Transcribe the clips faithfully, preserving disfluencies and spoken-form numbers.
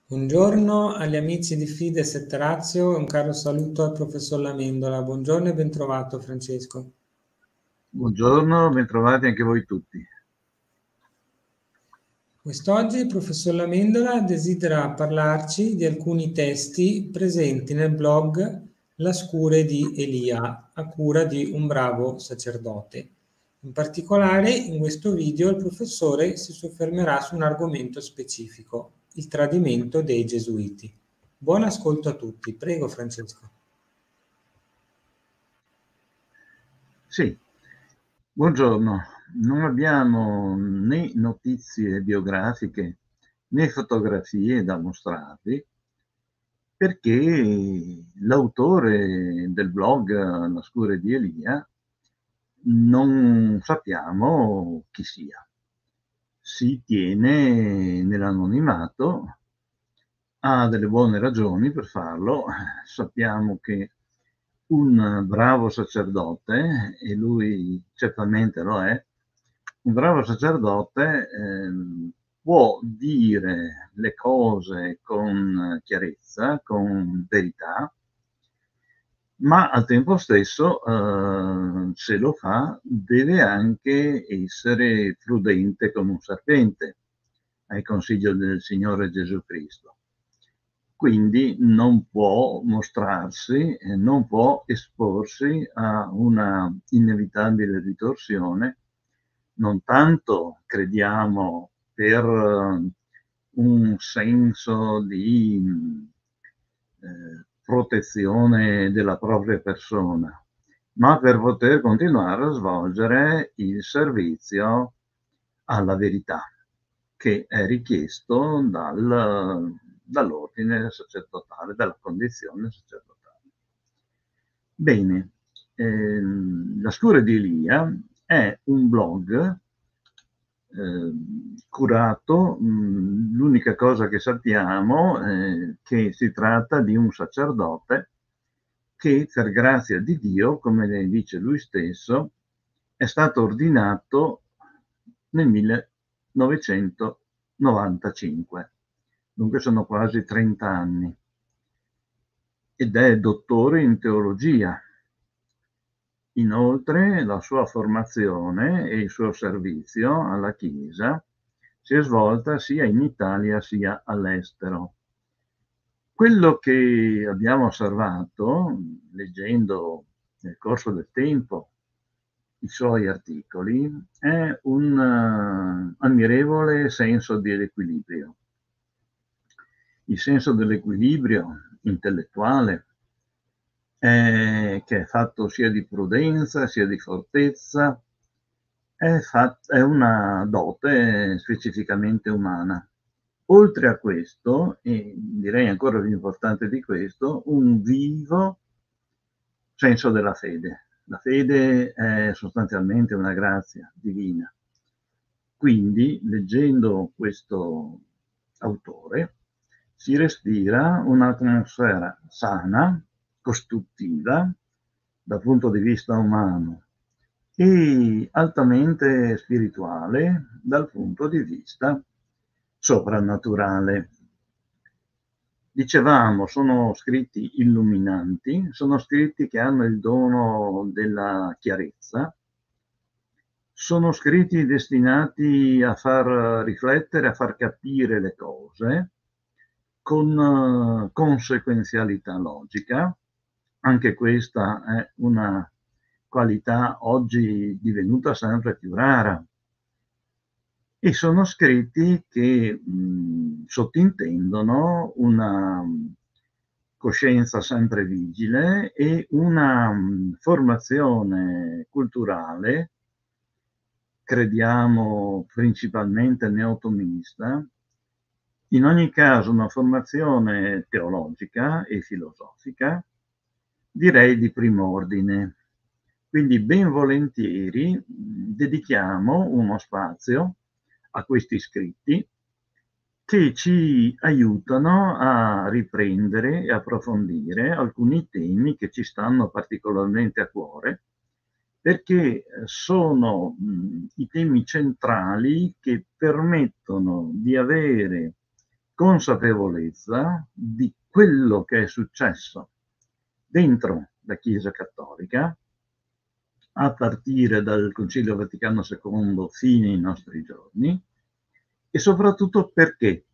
Buongiorno agli amici di Fides et Ratio e un caro saluto al professor Lamendola. Buongiorno e bentrovato Francesco. Buongiorno, bentrovati anche voi tutti. Quest'oggi il professor Lamendola desidera parlarci di alcuni testi presenti nel blog La scure di Elia, a cura di un bravo sacerdote. In particolare, in questo video il professore si soffermerà su un argomento specifico, il tradimento dei gesuiti. Buon ascolto a tutti. Prego Francesco. Sì, buongiorno. Non abbiamo né notizie biografiche né fotografie da mostrarvi perché l'autore del blog La scure di Elia non sappiamo chi sia. Si tiene nell'anonimato, ha delle buone ragioni per farlo. Sappiamo che un bravo sacerdote, e lui certamente lo è, un bravo sacerdote eh, può dire le cose con chiarezza, con verità, ma al tempo stesso, eh, se lo fa, deve anche essere prudente come un serpente, ai consigli del Signore Gesù Cristo. Quindi non può mostrarsi, non può esporsi a una inevitabile ritorsione, non tanto crediamo per un senso di eh, protezione della propria persona, ma per poter continuare a svolgere il servizio alla verità che è richiesto dal, dall'ordine sacerdotale, dalla condizione sacerdotale. Bene, ehm, La scure di Elia è un blog eh, curato, mh, l'unica cosa che sappiamo è eh, che si tratta di un sacerdote che per grazia di Dio, come ne dice lui stesso, è stato ordinato nel millenovecentonovantacinque, dunque sono quasi trenta anni, ed è dottore in teologia. Inoltre la sua formazione e il suo servizio alla Chiesa si è svolta sia in Italia sia all'estero. Quello che abbiamo osservato, leggendo nel corso del tempo i suoi articoli, è un uh, ammirevole senso dell'equilibrio. Il senso dell'equilibrio intellettuale, eh, che è fatto sia di prudenza sia di fortezza, è, fat- è una dote specificamente umana. Oltre a questo, e direi ancora più importante di questo, un vivo senso della fede. La fede è sostanzialmente una grazia divina. Quindi, leggendo questo autore, si respira un'atmosfera sana, costruttiva, dal punto di vista umano, e altamente spirituale dal punto di vista soprannaturale. Dicevamo, sono scritti illuminanti, sono scritti che hanno il dono della chiarezza, sono scritti destinati a far riflettere, a far capire le cose con uh, conseguenzialità logica. Anche questa è una qualità oggi divenuta sempre più rara. E sono scritti che mh, sottintendono una coscienza sempre vigile e una mh, formazione culturale, crediamo principalmente neotomista, in ogni caso una formazione teologica e filosofica, direi di primo ordine. Quindi ben volentieri dedichiamo uno spazio a questi scritti che ci aiutano a riprendere e approfondire alcuni temi che ci stanno particolarmente a cuore, perché sono mh, i temi centrali che permettono di avere consapevolezza di quello che è successo dentro la Chiesa Cattolica a partire dal Concilio Vaticano secondo fino ai nostri giorni, e soprattutto perché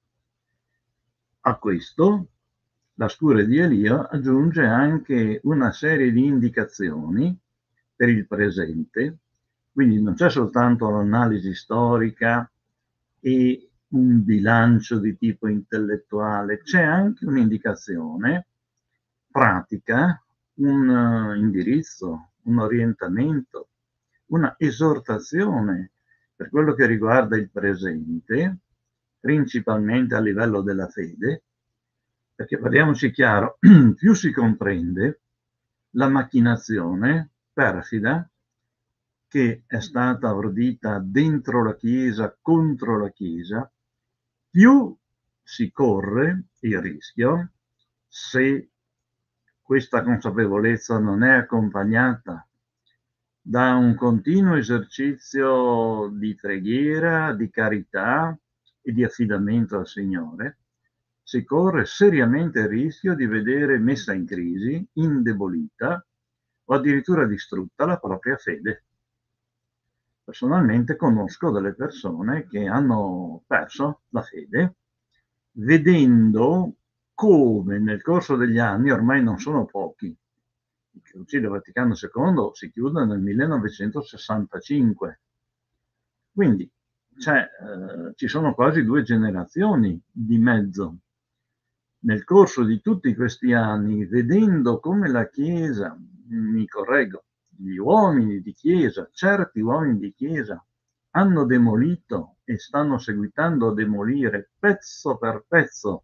a questo la Scure di Elia aggiunge anche una serie di indicazioni per il presente, quindi non c'è soltanto l'analisi storica e un bilancio di tipo intellettuale, c'è anche un'indicazione pratica, un uh, indirizzo, un orientamento, una esortazione per quello che riguarda il presente, principalmente a livello della fede, perché parliamoci chiaro, più si comprende la macchinazione perfida che è stata ordita dentro la Chiesa, contro la Chiesa, più si corre il rischio, se questa consapevolezza non è accompagnata da un continuo esercizio di preghiera, di carità e di affidamento al Signore, si corre seriamente il rischio di vedere messa in crisi, indebolita o addirittura distrutta la propria fede. Personalmente conosco delle persone che hanno perso la fede vedendo come nel corso degli anni, ormai non sono pochi, il Concilio Vaticano secondo si chiude nel millenovecentosessantacinque, quindi c'è, eh, ci sono quasi due generazioni di mezzo. Nel corso di tutti questi anni, vedendo come la Chiesa, mi correggo, gli uomini di Chiesa, certi uomini di Chiesa, hanno demolito e stanno seguitando a demolire pezzo per pezzo.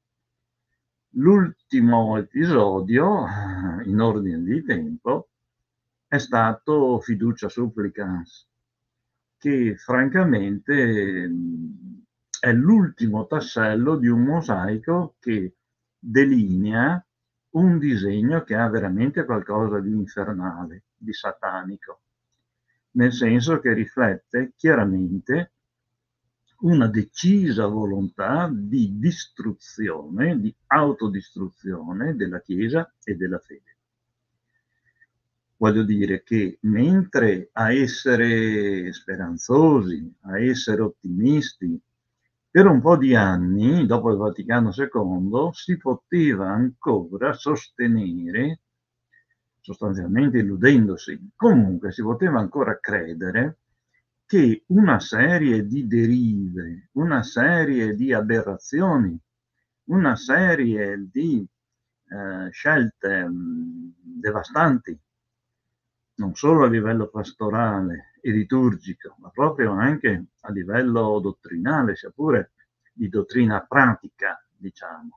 L'ultimo episodio, in ordine di tempo, è stato Fiducia Supplicans, che francamente è l'ultimo tassello di un mosaico che delinea un disegno che ha veramente qualcosa di infernale, di satanico, nel senso che riflette chiaramente una decisa volontà di distruzione, di autodistruzione della Chiesa e della fede. Voglio dire che mentre a essere speranzosi, a essere ottimisti, per un po' di anni, dopo il Vaticano secondo, si poteva ancora sostenere, sostanzialmente illudendosi, comunque si poteva ancora credere che una serie di derive, una serie di aberrazioni, una serie di eh, scelte mh, devastanti, non solo a livello pastorale e liturgico, ma proprio anche a livello dottrinale, sia pure di dottrina pratica, diciamo,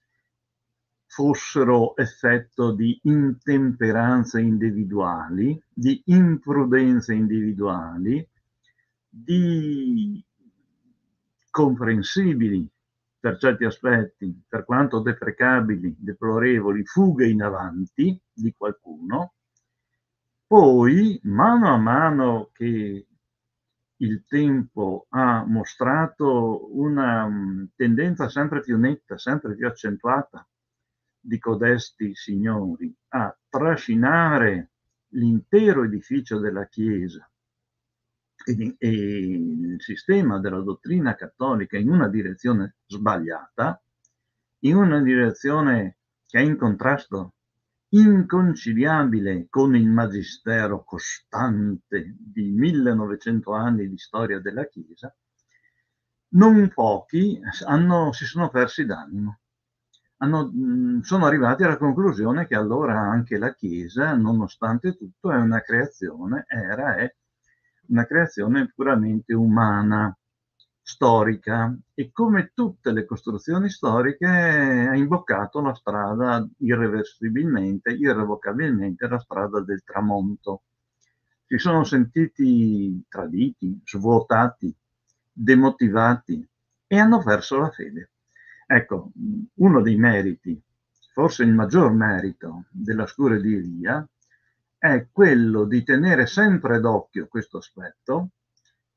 fossero effetto di intemperanze individuali, di imprudenze individuali, di comprensibili per certi aspetti, per quanto deprecabili, deplorevoli, fughe in avanti di qualcuno. Poi, mano a mano che il tempo ha mostrato una um, tendenza sempre più netta, sempre più accentuata di codesti signori a trascinare l'intero edificio della Chiesa e, e il sistema della dottrina cattolica in una direzione sbagliata, in una direzione che è in contrasto inconciliabile con il magistero costante di millenovecento anni di storia della Chiesa, non pochi hanno, si sono persi d'animo. Hanno, mh, sono arrivati alla conclusione che allora anche la Chiesa, nonostante tutto, è una creazione, era, è una creazione puramente umana, storica, e come tutte le costruzioni storiche ha imboccato la strada irreversibilmente, irrevocabilmente la strada del tramonto. Si sono sentiti traditi, svuotati, demotivati e hanno perso la fede. Ecco, uno dei meriti, forse il maggior merito della Scure di Elia, è quello di tenere sempre d'occhio questo aspetto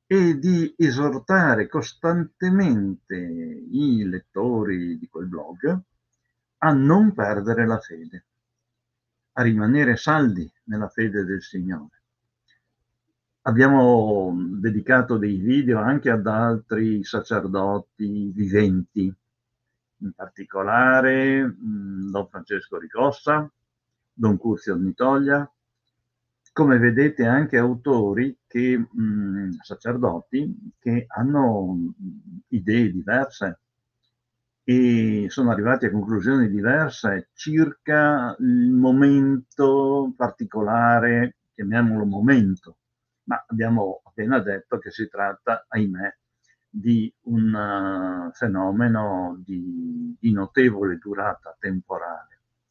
e di esortare costantemente i lettori di quel blog a non perdere la fede, a rimanere saldi nella fede del Signore. Abbiamo dedicato dei video anche ad altri sacerdoti viventi, in particolare mh, Don Francesco Ricossa, Don Curzio Ornitoglia, come vedete anche autori che, mh, sacerdoti, che hanno mh, idee diverse e sono arrivati a conclusioni diverse circa il momento particolare, chiamiamolo momento, ma abbiamo appena detto che si tratta, ahimè, di un uh, fenomeno di, di notevole durata temporale.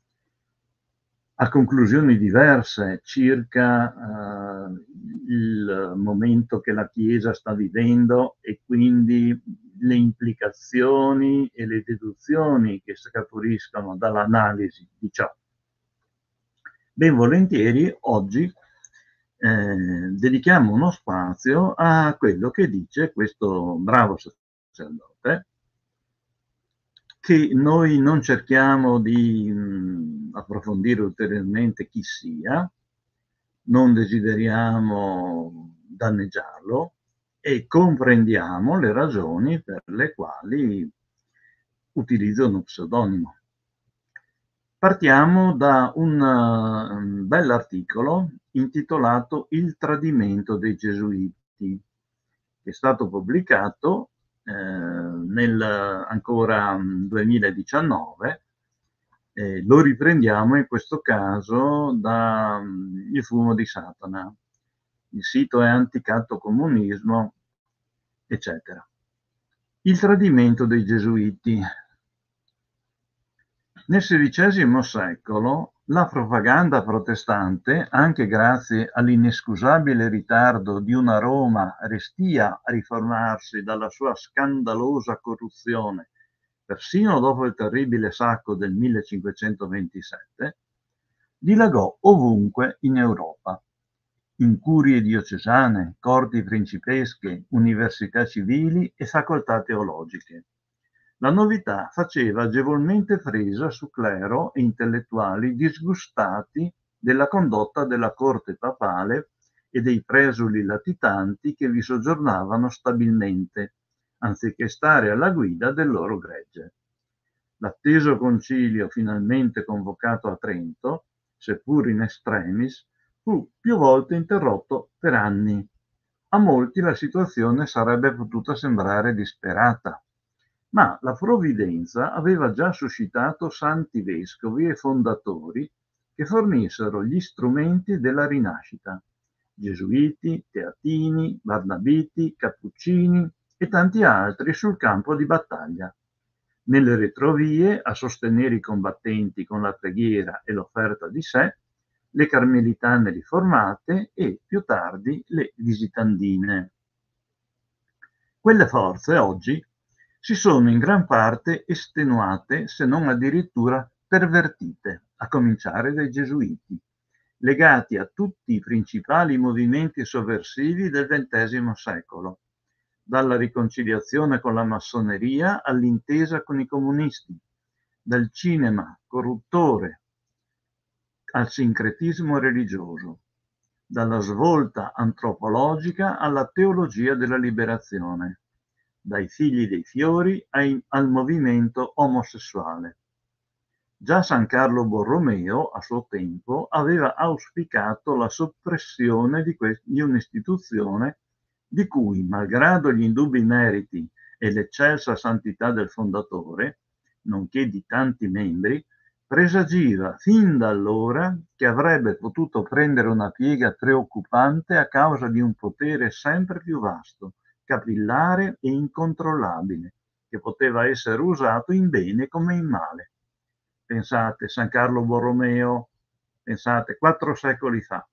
A conclusioni diverse circa uh, il momento che la Chiesa sta vivendo e quindi le implicazioni e le deduzioni che scaturiscono dall'analisi di ciò. Ben volentieri oggi eh, dedichiamo uno spazio a quello che dice questo bravo sacerdote, che noi non cerchiamo di mh, approfondire ulteriormente chi sia, non desideriamo danneggiarlo e comprendiamo le ragioni per le quali utilizza uno pseudonimo. Partiamo da un uh, bell'articolo intitolato Il tradimento dei Gesuiti, che è stato pubblicato eh, nel ancora duemiladiciannove. Eh, lo riprendiamo in questo caso da um, Il fumo di Satana. Il sito è Anticattocomunismo, eccetera. Il tradimento dei Gesuiti. Nel sedicesimo secolo la propaganda protestante, anche grazie all'inescusabile ritardo di una Roma restia a riformarsi dalla sua scandalosa corruzione, persino dopo il terribile sacco del millecinquecentoventisette, dilagò ovunque in Europa, in curie diocesane, corti principesche, università civili e facoltà teologiche. La novità faceva agevolmente presa su clero e intellettuali disgustati della condotta della corte papale e dei presuli latitanti che vi soggiornavano stabilmente, anziché stare alla guida del loro gregge. L'atteso concilio finalmente convocato a Trento, seppur in extremis, fu più volte interrotto per anni. A molti la situazione sarebbe potuta sembrare disperata, ma la provvidenza aveva già suscitato santi vescovi e fondatori che fornissero gli strumenti della rinascita: gesuiti, teatini, barnabiti, cappuccini e tanti altri sul campo di battaglia. Nelle retrovie, a sostenere i combattenti con la preghiera e l'offerta di sé, le carmelitane riformate e, più tardi, le visitandine. Quelle forze oggi si sono in gran parte estenuate, se non addirittura pervertite, a cominciare dai gesuiti, legati a tutti i principali movimenti sovversivi del ventesimo secolo, dalla riconciliazione con la massoneria all'intesa con i comunisti, dal cinema corruttore al sincretismo religioso, dalla svolta antropologica alla teologia della liberazione, dai figli dei fiori ai, al movimento omosessuale. Già San Carlo Borromeo, a suo tempo, aveva auspicato la soppressione di, di un'istituzione di cui, malgrado gli indubbi meriti e l'eccelsa santità del fondatore, nonché di tanti membri, presagiva fin da allora che avrebbe potuto prendere una piega preoccupante a causa di un potere sempre più vasto, capillare e incontrollabile, che poteva essere usato in bene come in male. Pensate, San Carlo Borromeo, pensate, quattro secoli fa,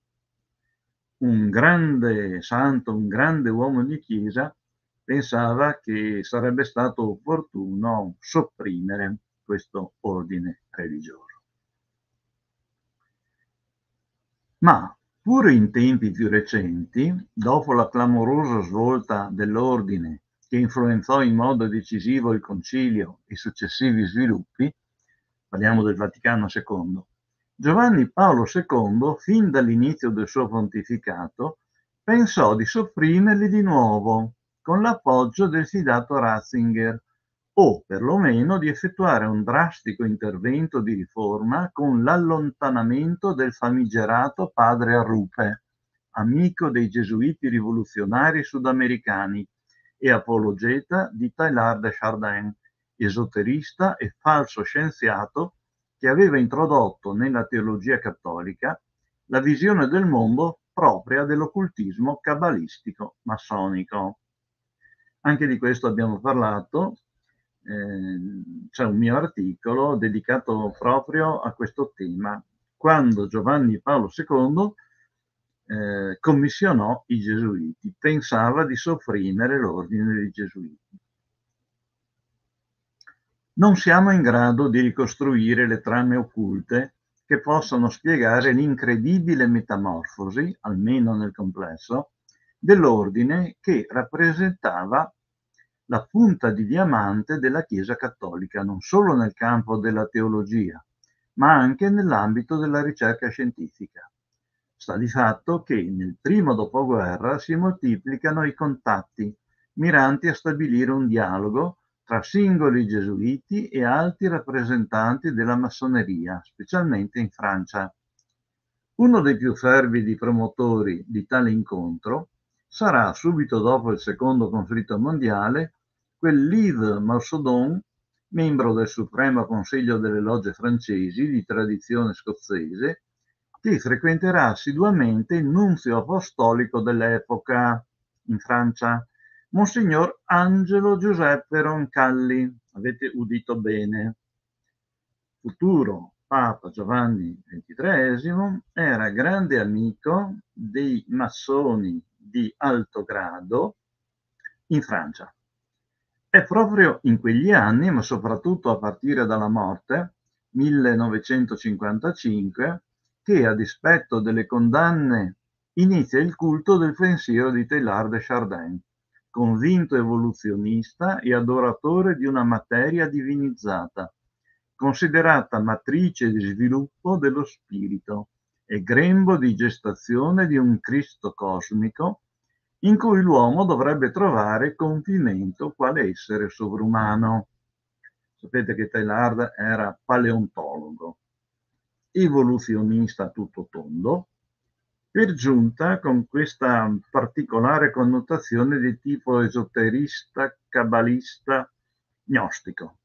un grande santo, un grande uomo di chiesa, pensava che sarebbe stato opportuno sopprimere questo ordine religioso. Ma Pure in tempi più recenti, dopo la clamorosa svolta dell'ordine che influenzò in modo decisivo il Concilio e i successivi sviluppi, parliamo del Vaticano secondo, Giovanni Paolo secondo, fin dall'inizio del suo pontificato, pensò di sopprimerli di nuovo con l'appoggio del fidato Ratzinger, o perlomeno di effettuare un drastico intervento di riforma con l'allontanamento del famigerato padre Arrupe, amico dei gesuiti rivoluzionari sudamericani e apologeta di Teilhard de Chardin, esoterista e falso scienziato che aveva introdotto nella teologia cattolica la visione del mondo propria dell'occultismo cabalistico massonico. Anche di questo abbiamo parlato, eh, c'è un mio articolo dedicato proprio a questo tema, quando Giovanni Paolo secondo eh, commissionò i Gesuiti, pensava di sopprimere l'ordine dei Gesuiti. Non siamo in grado di ricostruire le trame occulte che possano spiegare l'incredibile metamorfosi, almeno nel complesso, dell'ordine che rappresentava la punta di diamante della Chiesa cattolica, non solo nel campo della teologia, ma anche nell'ambito della ricerca scientifica. Sta di fatto che nel primo dopoguerra si moltiplicano i contatti miranti a stabilire un dialogo tra singoli gesuiti e alti rappresentanti della massoneria, specialmente in Francia. Uno dei più fervidi promotori di tale incontro sarà, subito dopo il secondo conflitto mondiale, quel Yves Mausodon, membro del Supremo Consiglio delle Logge francesi di tradizione scozzese, che frequenterà assiduamente il nunzio apostolico dell'epoca in Francia, Monsignor Angelo Giuseppe Roncalli. Avete udito bene. Futuro Papa Giovanni ventitreesimo era grande amico dei massoni di alto grado in Francia. È proprio in quegli anni, ma soprattutto a partire dalla morte, millenovecentocinquantacinque, che a dispetto delle condanne inizia il culto del pensiero di Teilhard de Chardin, convinto evoluzionista e adoratore di una materia divinizzata, considerata matrice di sviluppo dello spirito e grembo di gestazione di un Cristo cosmico in cui l'uomo dovrebbe trovare compimento quale essere sovrumano. Sapete che Teilhard era paleontologo, evoluzionista a tutto tondo, per giunta con questa particolare connotazione di tipo esoterista, cabalista, gnostico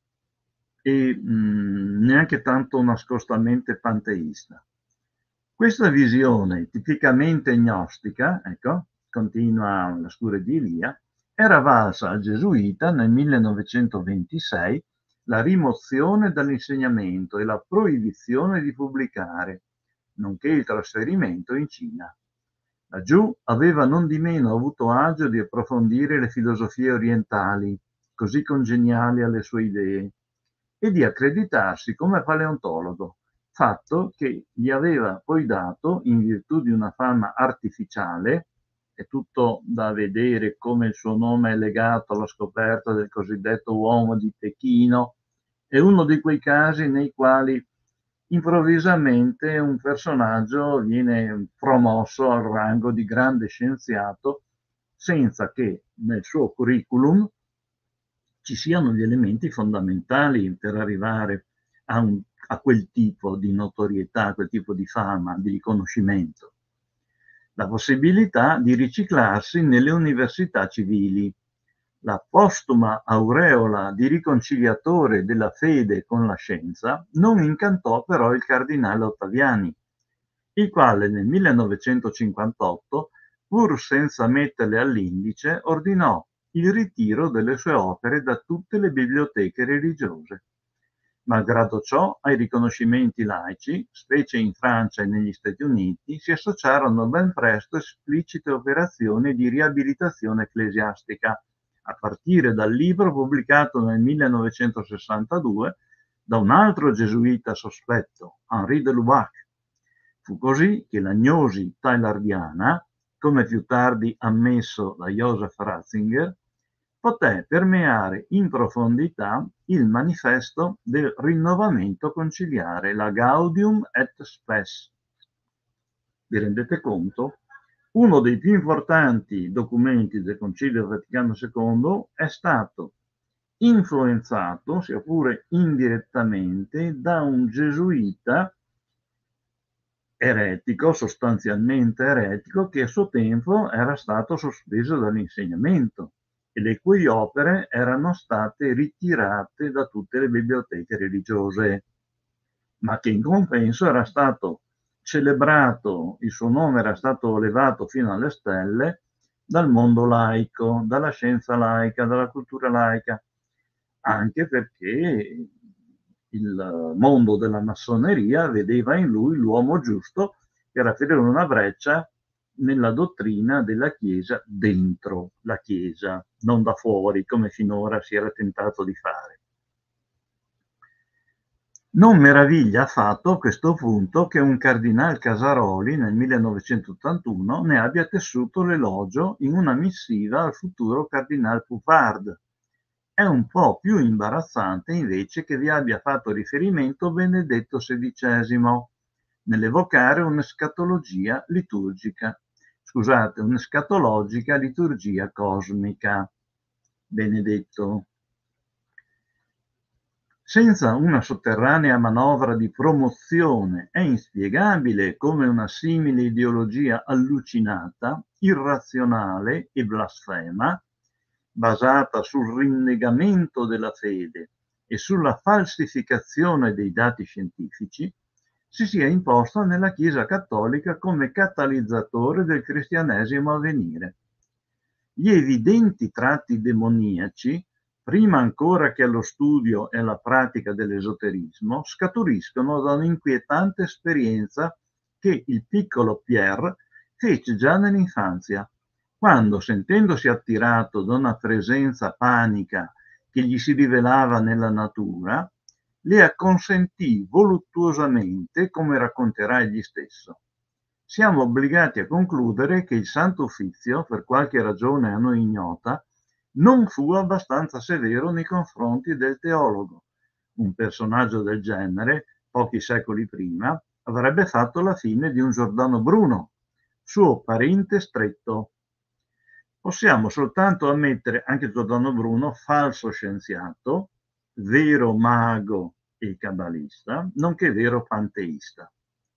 e mh, neanche tanto nascostamente panteista. Questa visione tipicamente gnostica, ecco, continua la scure di Elia, era valsa al gesuita nel millenovecentoventisei la rimozione dall'insegnamento e la proibizione di pubblicare, nonché il trasferimento in Cina. Laggiù aveva non di meno avuto agio di approfondire le filosofie orientali, così congeniali alle sue idee, e di accreditarsi come paleontologo, fatto che gli aveva poi dato, in virtù di una fama artificiale, è tutto da vedere come il suo nome è legato alla scoperta del cosiddetto uomo di Pechino, è uno di quei casi nei quali improvvisamente un personaggio viene promosso al rango di grande scienziato senza che nel suo curriculum ci siano gli elementi fondamentali per arrivare a, un, a quel tipo di notorietà, a quel tipo di fama, di riconoscimento. La possibilità di riciclarsi nelle università civili, la postuma aureola di riconciliatore della fede con la scienza non incantò però il cardinale Ottaviani, il quale nel millenovecentocinquantotto, pur senza metterle all'indice, ordinò il ritiro delle sue opere da tutte le biblioteche religiose. Malgrado ciò, ai riconoscimenti laici, specie in Francia e negli Stati Uniti, si associarono ben presto esplicite operazioni di riabilitazione ecclesiastica, a partire dal libro pubblicato nel millenovecentosessantadue da un altro gesuita sospetto, Henri de Lubac, Fu così che la gnosi tailardiana, come più tardi ammesso da Joseph Ratzinger, poté permeare in profondità il manifesto del rinnovamento conciliare, la Gaudium et Spes. Vi rendete conto? Uno dei più importanti documenti del Concilio Vaticano secondo è stato influenzato, sia pure indirettamente, da un gesuita eretico, sostanzialmente eretico, che a suo tempo era stato sospeso dall'insegnamento e le cui opere erano state ritirate da tutte le biblioteche religiose, ma che in compenso era stato celebrato, il suo nome era stato elevato fino alle stelle dal mondo laico, dalla scienza laica, dalla cultura laica, anche perché il mondo della massoneria vedeva in lui l'uomo giusto per aprire una breccia nella dottrina della Chiesa dentro la Chiesa, non da fuori, come finora si era tentato di fare. Non meraviglia affatto a questo punto che un cardinal Casaroli nel millenovecentottantuno ne abbia tessuto l'elogio in una missiva al futuro cardinal Poupard. È un po' più imbarazzante invece che vi abbia fatto riferimento Benedetto sedicesimo nell'evocare un'escatologia liturgica, scusate, un'escatologica liturgia cosmica. Benedetto. Senza una sotterranea manovra di promozione è inspiegabile come una simile ideologia allucinata, irrazionale e blasfema, basata sul rinnegamento della fede e sulla falsificazione dei dati scientifici, si sia imposta nella Chiesa cattolica come catalizzatore del cristianesimo a venire. Gli evidenti tratti demoniaci, prima ancora che allo studio e alla pratica dell'esoterismo, scaturiscono da un'inquietante esperienza che il piccolo Pierre fece già nell'infanzia, quando, sentendosi attirato da una presenza panica che gli si rivelava nella natura, le acconsentì voluttuosamente, come racconterà egli stesso. Siamo obbligati a concludere che il Santo Uffizio, per qualche ragione a noi ignota, non fu abbastanza severo nei confronti del teologo. Un personaggio del genere, pochi secoli prima, avrebbe fatto la fine di un Giordano Bruno, suo parente stretto. Possiamo soltanto ammettere anche Giordano Bruno, falso scienziato, vero mago e cabalista, nonché vero panteista.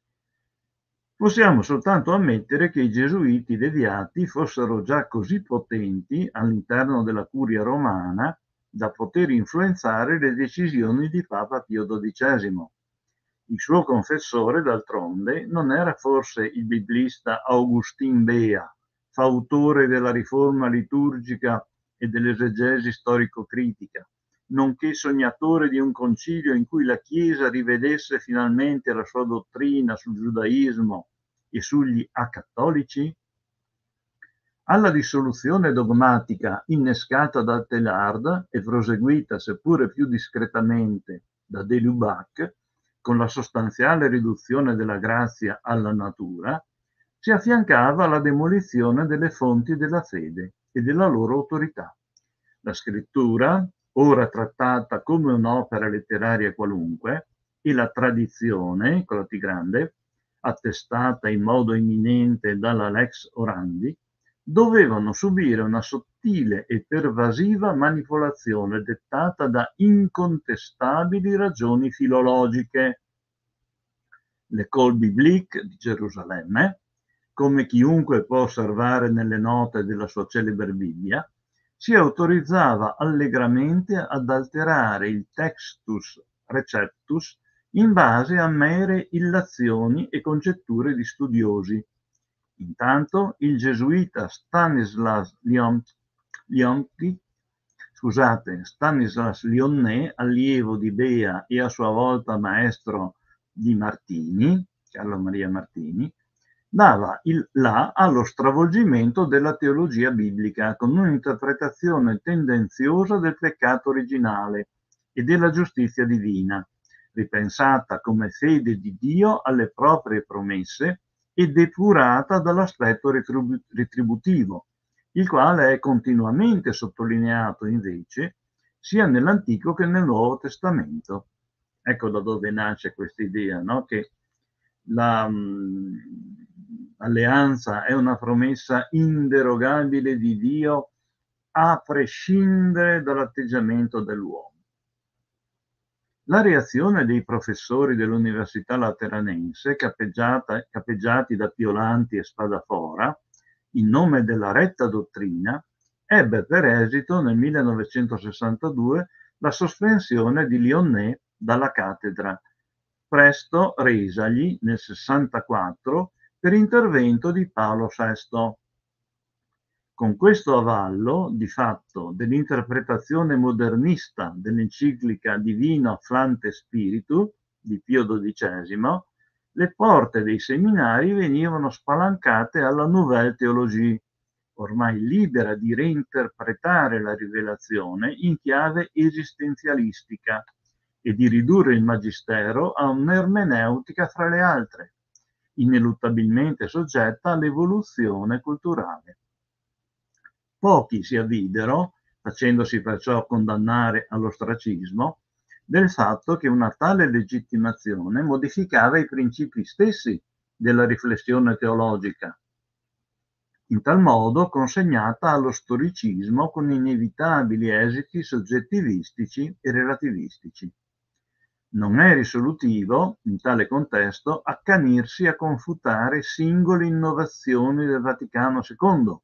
Possiamo soltanto ammettere che i gesuiti deviati fossero già così potenti all'interno della curia romana da poter influenzare le decisioni di Papa Pio dodicesimo. Il suo confessore, d'altronde, non era forse il biblista Augustin Bea, fautore della riforma liturgica e dell'esegesi storico-critica, nonché sognatore di un concilio in cui la Chiesa rivedesse finalmente la sua dottrina sul giudaismo e sugli acattolici? Alla dissoluzione dogmatica innescata da Teilhard e proseguita seppure più discretamente da de Lubac, con la sostanziale riduzione della grazia alla natura, si affiancava la demolizione delle fonti della fede e della loro autorità. La scrittura, ora trattata come un'opera letteraria qualunque, e la tradizione, con la T grande, attestata in modo imminente dalla Lex Orandi, dovevano subire una sottile e pervasiva manipolazione dettata da incontestabili ragioni filologiche. L'École biblique di Gerusalemme, come chiunque può osservare nelle note della sua celebre Bibbia, si autorizzava allegramente ad alterare il textus receptus in base a mere illazioni e congetture di studiosi. Intanto il gesuita Stanislas Leonti, scusate, Stanislas Lionnet, allievo di Bea e a sua volta maestro di Martini, Carlo Maria Martini, dava il là allo stravolgimento della teologia biblica con un'interpretazione tendenziosa del peccato originale e della giustizia divina, ripensata come fede di Dio alle proprie promesse e depurata dall'aspetto retribu- retributivo, il quale è continuamente sottolineato invece sia nell'Antico che nel Nuovo Testamento. Ecco da dove nasce questa idea, no? Che l'alleanza è una promessa inderogabile di Dio a prescindere dall'atteggiamento dell'uomo. La reazione dei professori dell'Università Lateranense, capeggiati da Piolanti e Spadafora, in nome della retta dottrina, ebbe per esito nel millenovecentosessantadue la sospensione di Lyonnais dalla cattedra, presto resagli nel sessantaquattro per intervento di Paolo sesto. Con questo avallo, di fatto, dell'interpretazione modernista dell'enciclica Divina Flante Spiritu di Pio dodicesimo, le porte dei seminari venivano spalancate alla Nouvelle Théologie, ormai libera di reinterpretare la rivelazione in chiave esistenzialistica e di ridurre il magistero a un'ermeneutica fra le altre, ineluttabilmente soggetta all'evoluzione culturale. Pochi si avvidero, facendosi perciò condannare all'ostracismo, del fatto che una tale legittimazione modificava i principi stessi della riflessione teologica, in tal modo consegnata allo storicismo con inevitabili esiti soggettivistici e relativistici. Non è risolutivo, in tale contesto, accanirsi a confutare singole innovazioni del Vaticano secondo,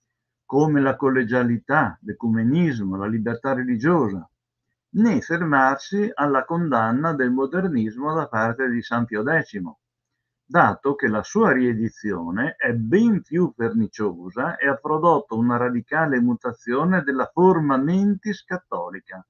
come la collegialità, l'ecumenismo, la libertà religiosa, né fermarsi alla condanna del modernismo da parte di San Pio decimo, dato che la sua riedizione è ben più perniciosa e ha prodotto una radicale mutazione della forma mentis cattolica.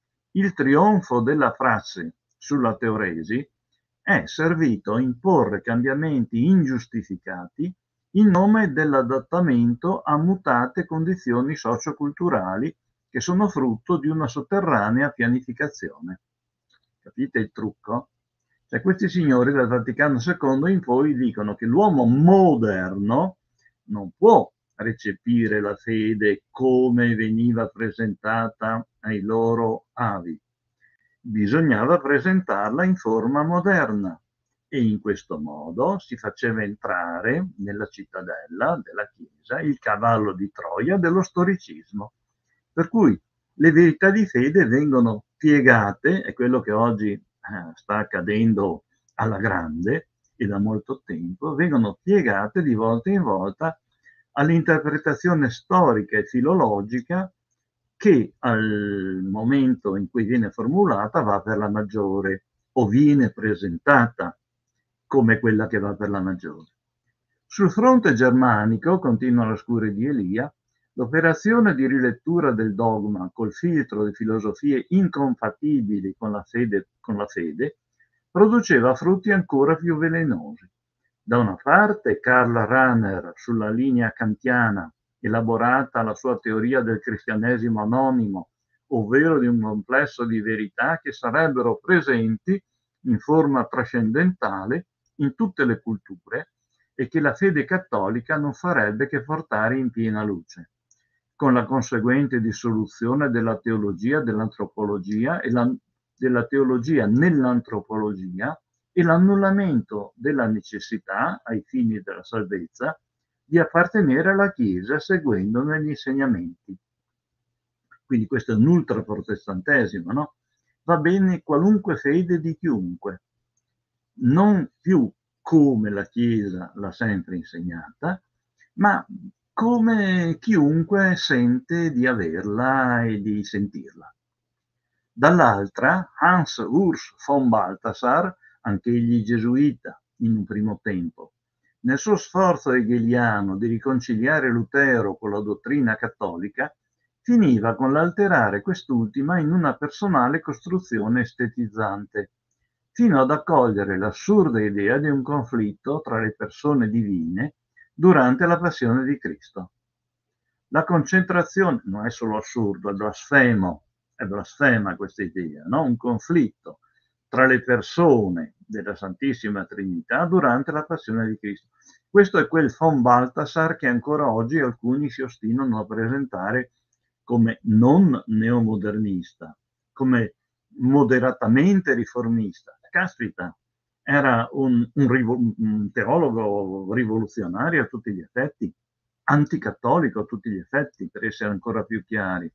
Il trionfo della prasse sulla teoresi è servito a imporre cambiamenti ingiustificati in nome dell'adattamento a mutate condizioni socioculturali che sono frutto di una sotterranea pianificazione. Capite il trucco? Cioè, questi signori dal Vaticano secondo in poi dicono che l'uomo moderno non può recepire la fede come veniva presentata ai loro avi. Bisognava presentarla in forma moderna e in questo modo si faceva entrare nella cittadella della Chiesa il cavallo di Troia dello storicismo. Per cui le verità di fede vengono piegate, è quello che oggi eh, sta accadendo alla grande e da molto tempo, vengono piegate di volta in volta all'interpretazione storica e filologica che al momento in cui viene formulata va per la maggiore o viene presentata come quella che va per la maggiore. Sul fronte germanico, continua la scure di Elia, l'operazione di rilettura del dogma col filtro di filosofie incompatibili con la fede, con la fede produceva frutti ancora più velenosi. Da una parte Karl Rahner sulla linea kantiana, elaborata la sua teoria del cristianesimo anonimo, ovvero di un complesso di verità che sarebbero presenti in forma trascendentale in tutte le culture e che la fede cattolica non farebbe che portare in piena luce, con la conseguente dissoluzione della teologia dell'antropologia e la, della teologia nell'antropologia e l'annullamento della necessità, ai fini della salvezza, di appartenere alla Chiesa seguendone gli insegnamenti. Quindi questo è un ultraprotestantesimo, no? Va bene qualunque fede di chiunque, non più come la Chiesa l'ha sempre insegnata, ma come chiunque sente di averla e di sentirla. Dall'altra, Hans Urs von Balthasar, anch'egli gesuita in un primo tempo, nel suo sforzo hegeliano di riconciliare Lutero con la dottrina cattolica, finiva con l'alterare quest'ultima in una personale costruzione estetizzante, fino ad accogliere l'assurda idea di un conflitto tra le persone divine durante la passione di Cristo. La concentrazione non è solo assurdo, è blasfemo, è blasfema questa idea, no? Un conflitto tra le persone della Santissima Trinità durante la passione di Cristo. Questo è quel von Balthasar che ancora oggi alcuni si ostinano a presentare come non neomodernista, come moderatamente riformista. Caspita, era un, un, un teologo rivoluzionario a tutti gli effetti, anticattolico a tutti gli effetti, per essere ancora più chiari.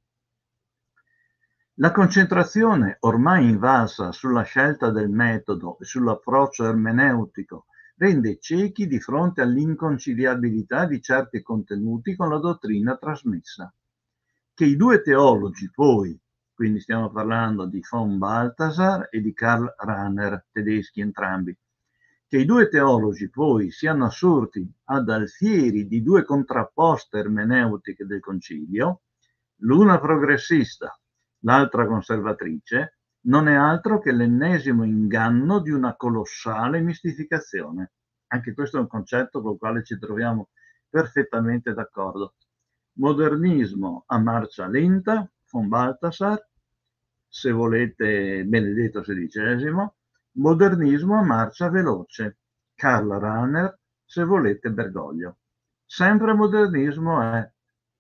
La concentrazione ormai invalsa sulla scelta del metodo e sull'approccio ermeneutico rende ciechi di fronte all'inconciliabilità di certi contenuti con la dottrina trasmessa. Che i due teologi poi, quindi stiamo parlando di von Balthasar e di Karl Rahner, tedeschi entrambi, che i due teologi poi siano assurti ad alfieri di due contrapposte ermeneutiche del concilio, l'una progressista, l'altra conservatrice, non è altro che l'ennesimo inganno di una colossale mistificazione. Anche questo è un concetto con il quale ci troviamo perfettamente d'accordo. Modernismo a marcia lenta, von Balthasar, se volete Benedetto sedicesimo, modernismo a marcia veloce, Karl Rahner, se volete Bergoglio. Sempre modernismo è.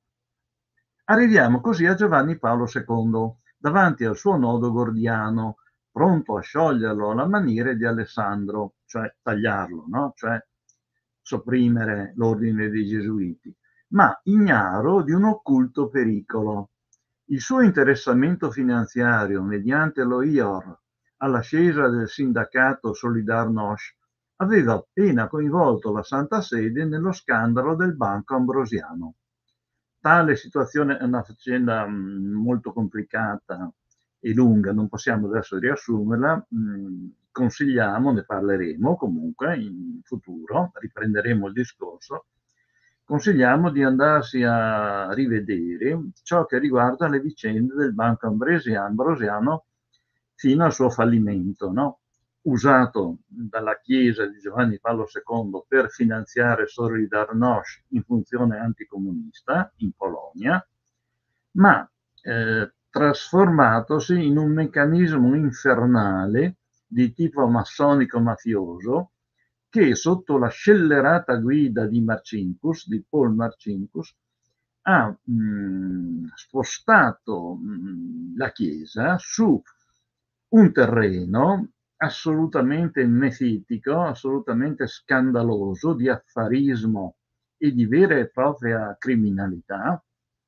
Arriviamo così a Giovanni Paolo secondo, davanti al suo nodo gordiano, pronto a scioglierlo alla maniera di Alessandro, cioè tagliarlo, no? Cioè sopprimere l'ordine dei Gesuiti, ma ignaro di un occulto pericolo. Il suo interessamento finanziario mediante lo I O R all'ascesa del sindacato Solidarnosc aveva appena coinvolto la Santa Sede nello scandalo del Banco Ambrosiano. Tale situazione è una faccenda mh, molto complicata e lunga, non possiamo adesso riassumerla, mh, consigliamo, ne parleremo comunque in futuro, riprenderemo il discorso, consigliamo di andarsi a rivedere ciò che riguarda le vicende del Banco Ambrosiano fino al suo fallimento, no? Usato dalla Chiesa di Giovanni Paolo secondo per finanziare Solidarnosc in funzione anticomunista in Polonia, ma eh, trasformatosi in un meccanismo infernale di tipo massonico-mafioso che sotto la scellerata guida di Marcinkus, di Paul Marcinkus, ha mh, spostato mh, la Chiesa su un terreno assolutamente mefitico, assolutamente scandaloso, di affarismo e di vera e propria criminalità.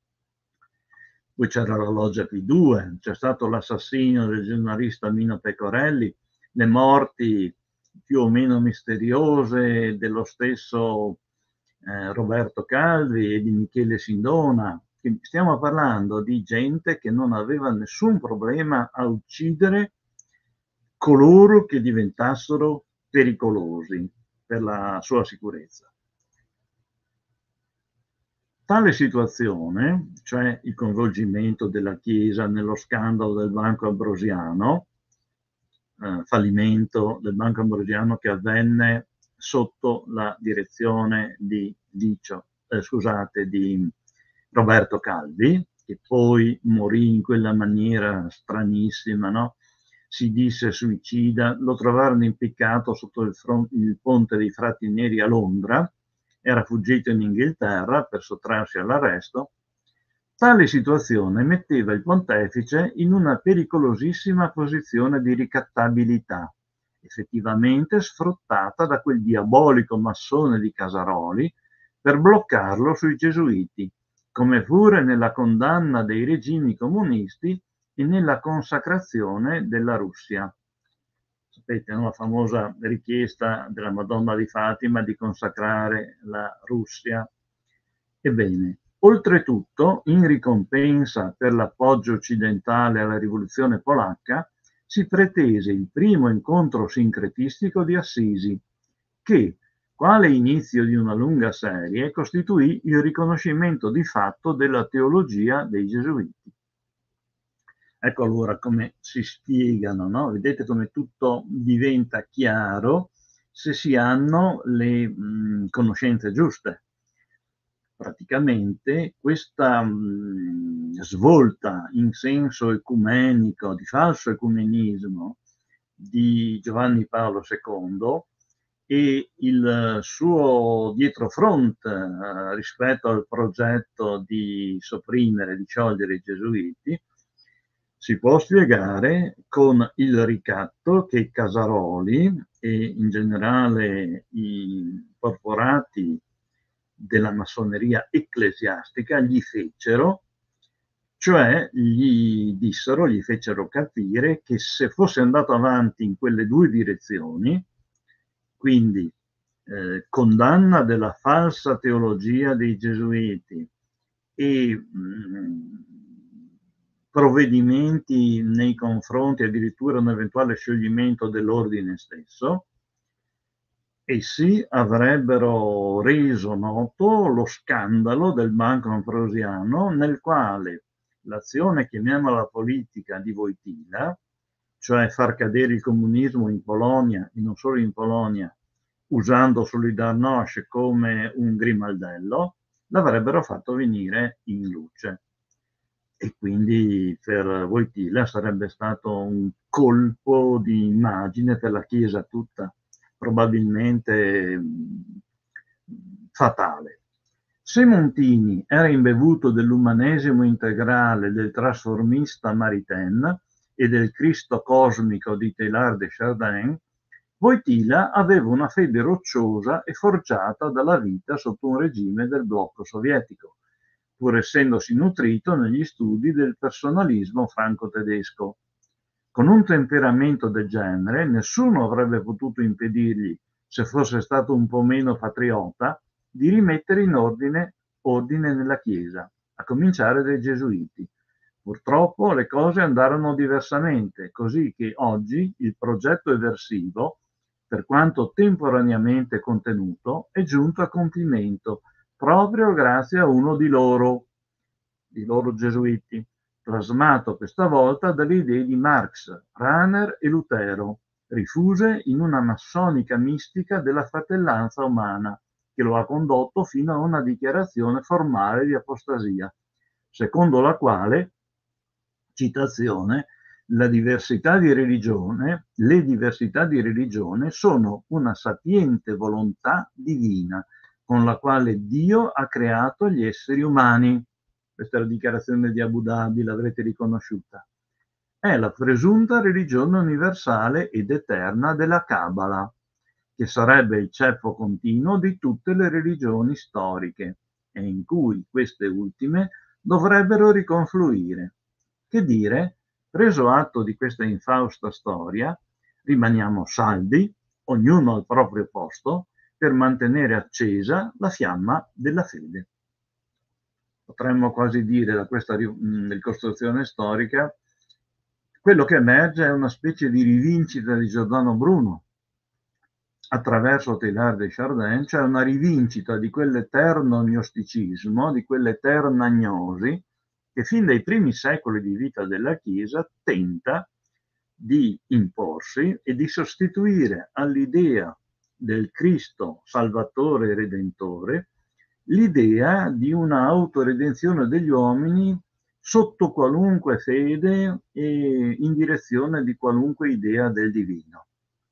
Poi c'era la loggia P due, c'è stato l'assassinio del giornalista Mino Pecorelli, le morti più o meno misteriose dello stesso eh, Roberto Calvi e di Michele Sindona. Stiamo parlando di gente che non aveva nessun problema a uccidere coloro che diventassero pericolosi per la sua sicurezza. Tale situazione, cioè il coinvolgimento della Chiesa nello scandalo del Banco Ambrosiano, eh, fallimento del Banco Ambrosiano che avvenne sotto la direzione di, Licio, eh, scusate, di Roberto Calvi, che poi morì in quella maniera stranissima, no? Si disse suicida, lo trovarono impiccato sotto il, front, il ponte dei Frati Neri a Londra, era fuggito in Inghilterra per sottrarsi all'arresto. Tale situazione metteva il pontefice in una pericolosissima posizione di ricattabilità, effettivamente sfruttata da quel diabolico massone di Casaroli per bloccarlo sui gesuiti, come pure nella condanna dei regimi comunisti e nella consacrazione della Russia. Sapete, no? La famosa richiesta della Madonna di Fatima di consacrare la Russia. Ebbene, oltretutto, in ricompensa per l'appoggio occidentale alla rivoluzione polacca, si pretese il primo incontro sincretistico di Assisi, che, quale inizio di una lunga serie, costituì il riconoscimento di fatto della teologia dei Gesuiti. Ecco allora come si spiegano, no? Vedete come tutto diventa chiaro se si hanno le mh, conoscenze giuste. Praticamente questa mh, svolta in senso ecumenico, di falso ecumenismo, di Giovanni Paolo secondo e il suo dietrofront eh, rispetto al progetto di sopprimere, di sciogliere i gesuiti, si può spiegare con il ricatto che Casaroli e in generale i corporati della massoneria ecclesiastica gli fecero, cioè gli dissero, gli fecero capire che se fosse andato avanti in quelle due direzioni, quindi eh, condanna della falsa teologia dei gesuiti e mh, provvedimenti nei confronti, addirittura un eventuale scioglimento dell'ordine stesso, essi avrebbero reso noto lo scandalo del Banco Ambrosiano, nel quale l'azione, chiamiamola politica, di Wojtyła, cioè far cadere il comunismo in Polonia, e non solo in Polonia, usando Solidarność come un grimaldello, l'avrebbero fatto venire in luce. E quindi per Wojtyła sarebbe stato un colpo di immagine per la Chiesa tutta, probabilmente fatale. Se Montini era imbevuto dell'umanesimo integrale del trasformista Maritain e del Cristo cosmico di Teilhard de Chardin, Wojtyła aveva una fede rocciosa e forgiata dalla vita sotto un regime del blocco sovietico, pur essendosi nutrito negli studi del personalismo franco-tedesco. Con un temperamento del genere, nessuno avrebbe potuto impedirgli, se fosse stato un po' meno patriota, di rimettere in ordine, ordine nella Chiesa, a cominciare dai Gesuiti. Purtroppo le cose andarono diversamente, così che oggi il progetto eversivo, per quanto temporaneamente contenuto, è giunto a compimento proprio grazie a uno di loro, di loro gesuiti, plasmato questa volta dalle idee di Marx, Rahner e Lutero, rifuse in una massonica mistica della fratellanza umana, che lo ha condotto fino a una dichiarazione formale di apostasia, secondo la quale, citazione, la diversità di religione, le diversità di religione sono una sapiente volontà divina con la quale Dio ha creato gli esseri umani. Questa è la dichiarazione di Abu Dhabi, l'avrete riconosciuta. È la presunta religione universale ed eterna della Kabbalah, che sarebbe il ceppo continuo di tutte le religioni storiche e in cui queste ultime dovrebbero riconfluire. Che dire, preso atto di questa infausta storia, rimaniamo saldi, ognuno al proprio posto, per mantenere accesa la fiamma della fede. Potremmo quasi dire da questa ricostruzione storica, quello che emerge è una specie di rivincita di Giordano Bruno attraverso Teilhard de Chardin, cioè una rivincita di quell'eterno gnosticismo, di quell'eterna gnosi, che fin dai primi secoli di vita della Chiesa tenta di imporsi e di sostituire all'idea del Cristo Salvatore e Redentore l'idea di una autoredenzione degli uomini sotto qualunque fede e in direzione di qualunque idea del divino.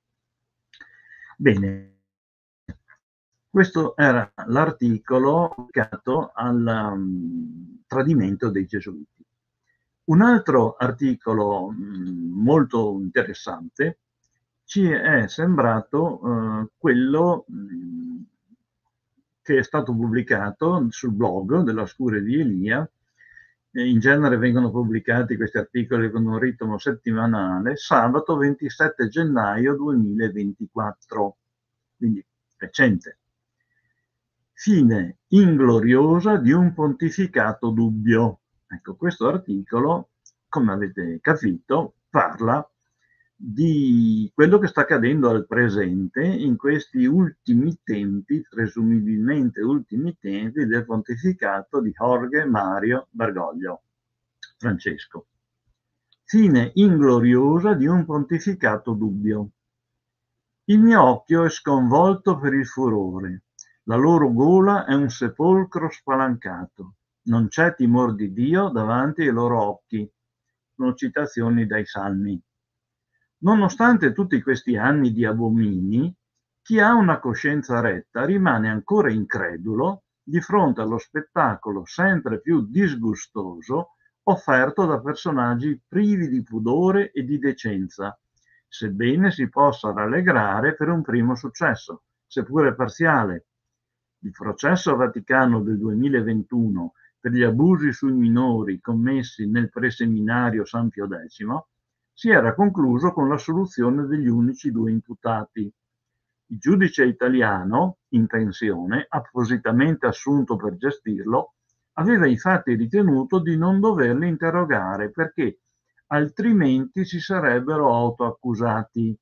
Bene, questo era l'articolo dedicato al um, tradimento dei Gesuiti. Un altro articolo um, molto interessante ci è sembrato uh, quello um, che è stato pubblicato sul blog della Scure di Elia. In genere vengono pubblicati questi articoli con un ritmo settimanale, sabato ventisette gennaio duemilaventiquattro, quindi recente. Fine ingloriosa di un pontificato dubbio. Ecco, questo articolo, come avete capito, parla di quello che sta accadendo al presente in questi ultimi tempi, presumibilmente ultimi tempi, del pontificato di Jorge Mario Bergoglio, Francesco. Fine ingloriosa di un pontificato dubbio. Il mio occhio è sconvolto per il furore, la loro gola è un sepolcro spalancato, non c'è timor di Dio davanti ai loro occhi. Sono citazioni dai Salmi. Nonostante tutti questi anni di abomini, chi ha una coscienza retta rimane ancora incredulo di fronte allo spettacolo sempre più disgustoso offerto da personaggi privi di pudore e di decenza, sebbene si possa rallegrare per un primo successo, seppure parziale. Il processo Vaticano del duemilaventuno per gli abusi sui minori commessi nel preseminario San Pio X si era concluso con l'assoluzione degli unici due imputati. Il giudice italiano, in pensione, appositamente assunto per gestirlo, aveva infatti ritenuto di non doverli interrogare perché altrimenti si sarebbero autoaccusati.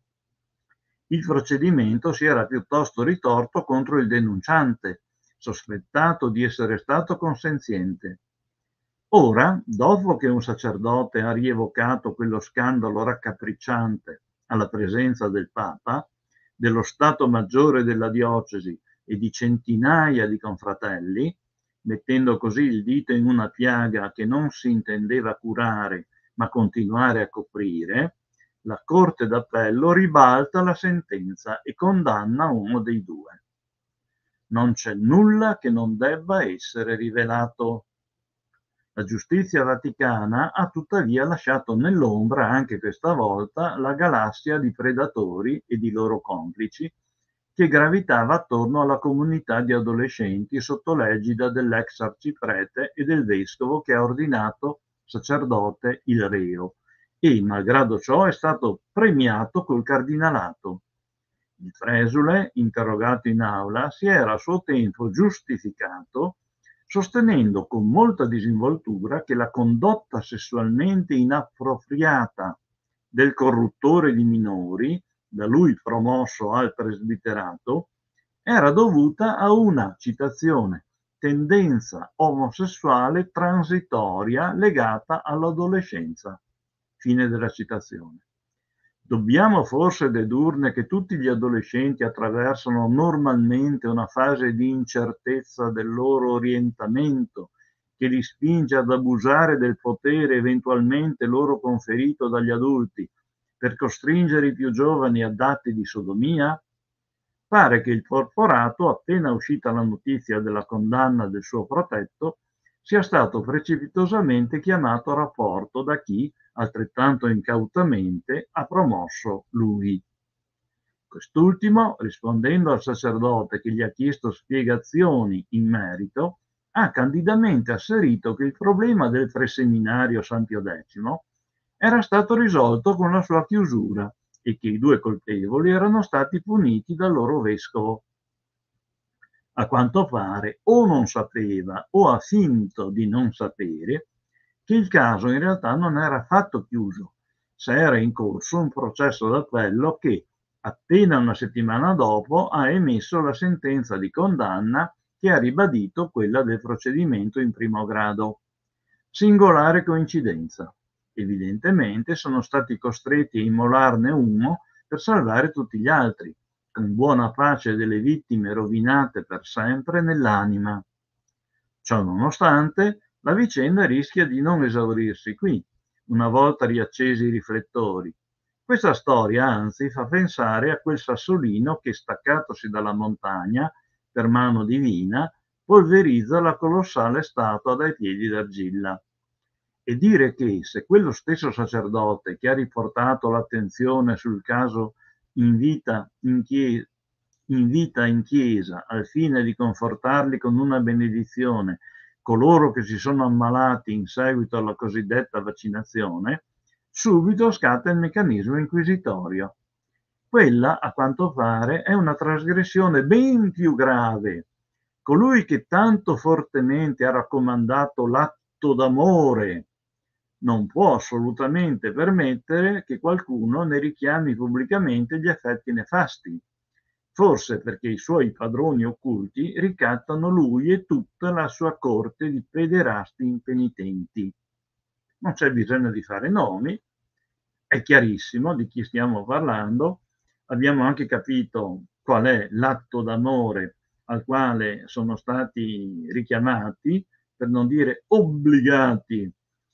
Il procedimento si era piuttosto ritorto contro il denunciante, sospettato di essere stato consenziente. Ora, dopo che un sacerdote ha rievocato quello scandalo raccapricciante alla presenza del Papa, dello Stato Maggiore della diocesi e di centinaia di confratelli, mettendo così il dito in una piaga che non si intendeva curare ma continuare a coprire, la Corte d'Appello ribalta la sentenza e condanna uno dei due. Non c'è nulla che non debba essere rivelato. La giustizia vaticana ha tuttavia lasciato nell'ombra anche questa volta la galassia di predatori e di loro complici che gravitava attorno alla comunità di adolescenti sotto l'egida dell'ex arciprete e del vescovo che ha ordinato sacerdote il reo e, malgrado ciò, è stato premiato col cardinalato. Il Fresule, interrogato in aula, si era a suo tempo giustificato sostenendo con molta disinvoltura che la condotta sessualmente inappropriata del corruttore di minori, da lui promosso al presbiterato, era dovuta a una, citazione, tendenza omosessuale transitoria legata all'adolescenza. Fine della citazione. Dobbiamo forse dedurne che tutti gli adolescenti attraversano normalmente una fase di incertezza del loro orientamento che li spinge ad abusare del potere eventualmente loro conferito dagli adulti per costringere i più giovani ad atti di sodomia? Pare che il corporato, appena uscita la notizia della condanna del suo protetto, sia stato precipitosamente chiamato a rapporto da chi, altrettanto incautamente, ha promosso lui. Quest'ultimo, rispondendo al sacerdote che gli ha chiesto spiegazioni in merito, ha candidamente asserito che il problema del preseminario San Pio X era stato risolto con la sua chiusura e che i due colpevoli erano stati puniti dal loro vescovo. A quanto pare o non sapeva o ha finto di non sapere che il caso in realtà non era affatto chiuso, se era in corso un processo d'appello che, appena una settimana dopo, ha emesso la sentenza di condanna che ha ribadito quella del procedimento in primo grado. Singolare coincidenza. Evidentemente sono stati costretti a immolarne uno per salvare tutti gli altri, con buona pace delle vittime rovinate per sempre nell'anima. Ciò nonostante, la vicenda rischia di non esaurirsi qui, una volta riaccesi i riflettori. Questa storia, anzi, fa pensare a quel sassolino che, staccatosi dalla montagna per mano divina, polverizza la colossale statua dai piedi d'argilla. E dire che, se quello stesso sacerdote che ha riportato l'attenzione sul caso invita in, chie- invita in chiesa al fine di confortarli con una benedizione coloro che si sono ammalati in seguito alla cosiddetta vaccinazione, subito scatta il meccanismo inquisitorio. Quella, a quanto pare, è una trasgressione ben più grave. Colui che tanto fortemente ha raccomandato l'atto d'amore non può assolutamente permettere che qualcuno ne richiami pubblicamente gli effetti nefasti, forse perché i suoi padroni occulti ricattano lui e tutta la sua corte di pederasti impenitenti. Non c'è bisogno di fare nomi, è chiarissimo di chi stiamo parlando, abbiamo anche capito qual è l'atto d'amore al quale sono stati richiamati, per non dire obbligati,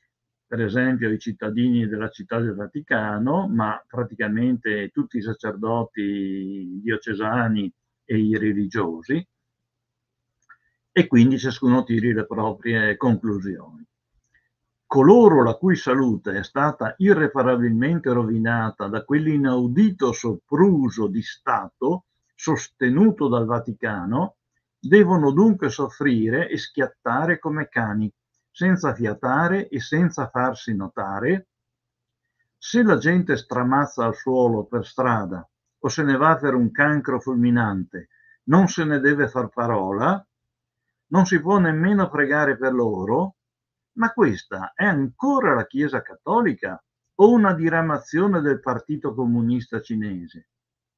per esempio i cittadini della Città del Vaticano, ma praticamente tutti i sacerdoti diocesani e i religiosi, e quindi ciascuno tiri le proprie conclusioni. Coloro la cui salute è stata irreparabilmente rovinata da quell'inaudito sopruso di Stato sostenuto dal Vaticano devono dunque soffrire e schiattare come cani, senza fiatare e senza farsi notare. Se la gente stramazza al suolo per strada o se ne va per un cancro fulminante, non se ne deve far parola, non si può nemmeno pregare per loro. Ma questa è ancora la Chiesa cattolica o una diramazione del Partito Comunista Cinese?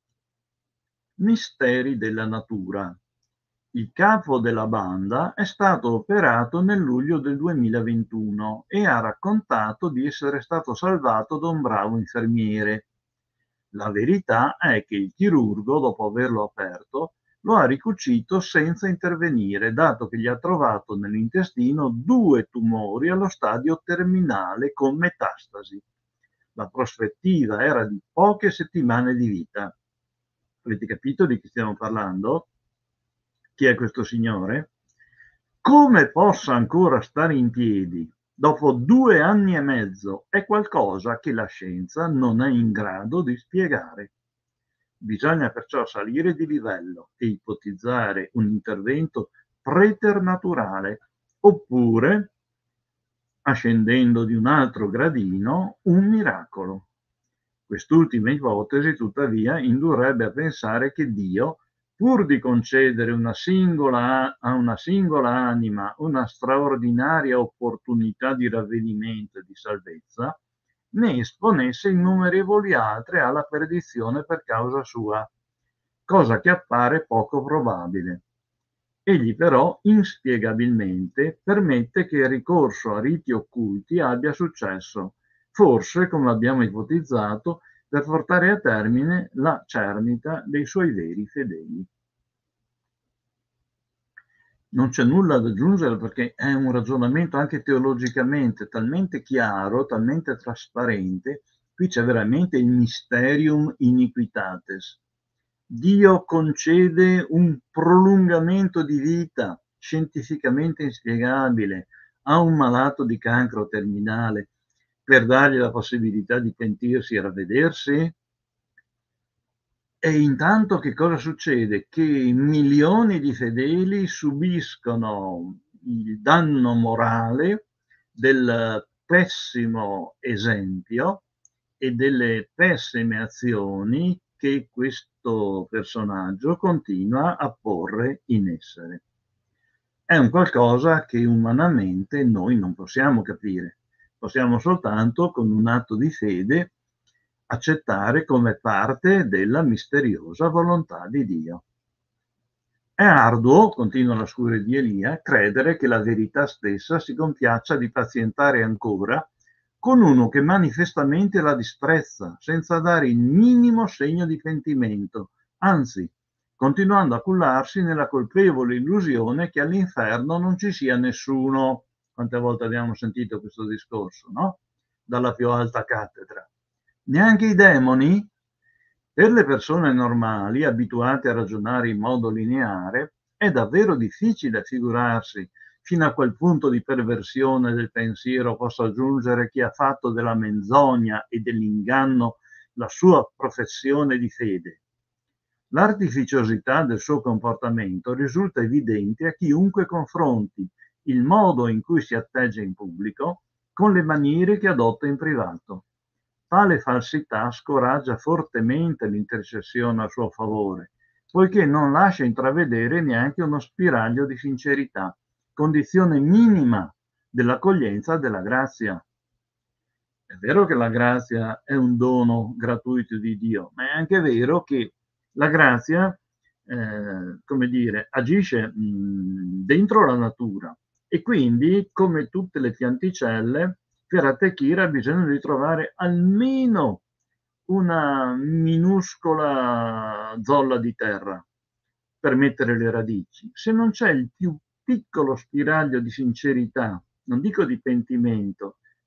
Misteri della natura. Il capo della banda è stato operato nel luglio del duemilaventuno e ha raccontato di essere stato salvato da un bravo infermiere. La verità è che il chirurgo, dopo averlo aperto, lo ha ricucito senza intervenire, dato che gli ha trovato nell'intestino due tumori allo stadio terminale con metastasi. La prospettiva era di poche settimane di vita. Avete capito di chi stiamo parlando? Chi è questo signore? Come possa ancora stare in piedi dopo due anni e mezzo è qualcosa che la scienza non è in grado di spiegare. Bisogna perciò salire di livello e ipotizzare un intervento preternaturale, oppure, ascendendo di un altro gradino, un miracolo. Quest'ultima ipotesi, tuttavia, indurrebbe a pensare che Dio, pur di concedere una singola, a una singola anima una straordinaria opportunità di ravvedimento e di salvezza, ne esponesse innumerevoli altre alla perdizione per causa sua, cosa che appare poco probabile. Egli però inspiegabilmente permette che il ricorso a riti occulti abbia successo, forse, come abbiamo ipotizzato, per portare a termine la cernita dei suoi veri fedeli. Non c'è nulla da aggiungere perché è un ragionamento anche teologicamente talmente chiaro, talmente trasparente. Qui c'è veramente il mysterium iniquitates. Dio concede un prolungamento di vita scientificamente inspiegabile a un malato di cancro terminale per dargli la possibilità di pentirsi e ravvedersi? E intanto che cosa succede? Che milioni di fedeli subiscono il danno morale del pessimo esempio e delle pessime azioni che questo personaggio continua a porre in essere. È un qualcosa che umanamente noi non possiamo capire, possiamo soltanto con un atto di fede accettare come parte della misteriosa volontà di Dio. È arduo, continua la scure di Elia, credere che la verità stessa si compiaccia di pazientare ancora con uno che manifestamente la disprezza, senza dare il minimo segno di pentimento, anzi, continuando a cullarsi nella colpevole illusione che all'inferno non ci sia nessuno. Quante volte abbiamo sentito questo discorso, no? Dalla più alta cattedra. Neanche i demoni? Per le persone normali, abituate a ragionare in modo lineare, è davvero difficile figurarsi fino a quel punto di perversione del pensiero possa giungere chi ha fatto della menzogna e dell'inganno la sua professione di fede. L'artificiosità del suo comportamento risulta evidente a chiunque confronti il modo in cui si atteggia in pubblico con le maniere che adotta in privato. Tale falsità scoraggia fortemente l'intercessione a suo favore, poiché non lascia intravedere neanche uno spiraglio di sincerità, condizione minima dell'accoglienza della grazia. È vero che la grazia è un dono gratuito di Dio, ma è anche vero che la grazia, eh, come dire, agisce mh, dentro la natura e quindi, come tutte le pianticelle, per attecchire ha bisogno di trovare almeno una minuscola zolla di terra per mettere le radici. Se non c'è il più piccolo spiraglio di sincerità, non dico di pentimento,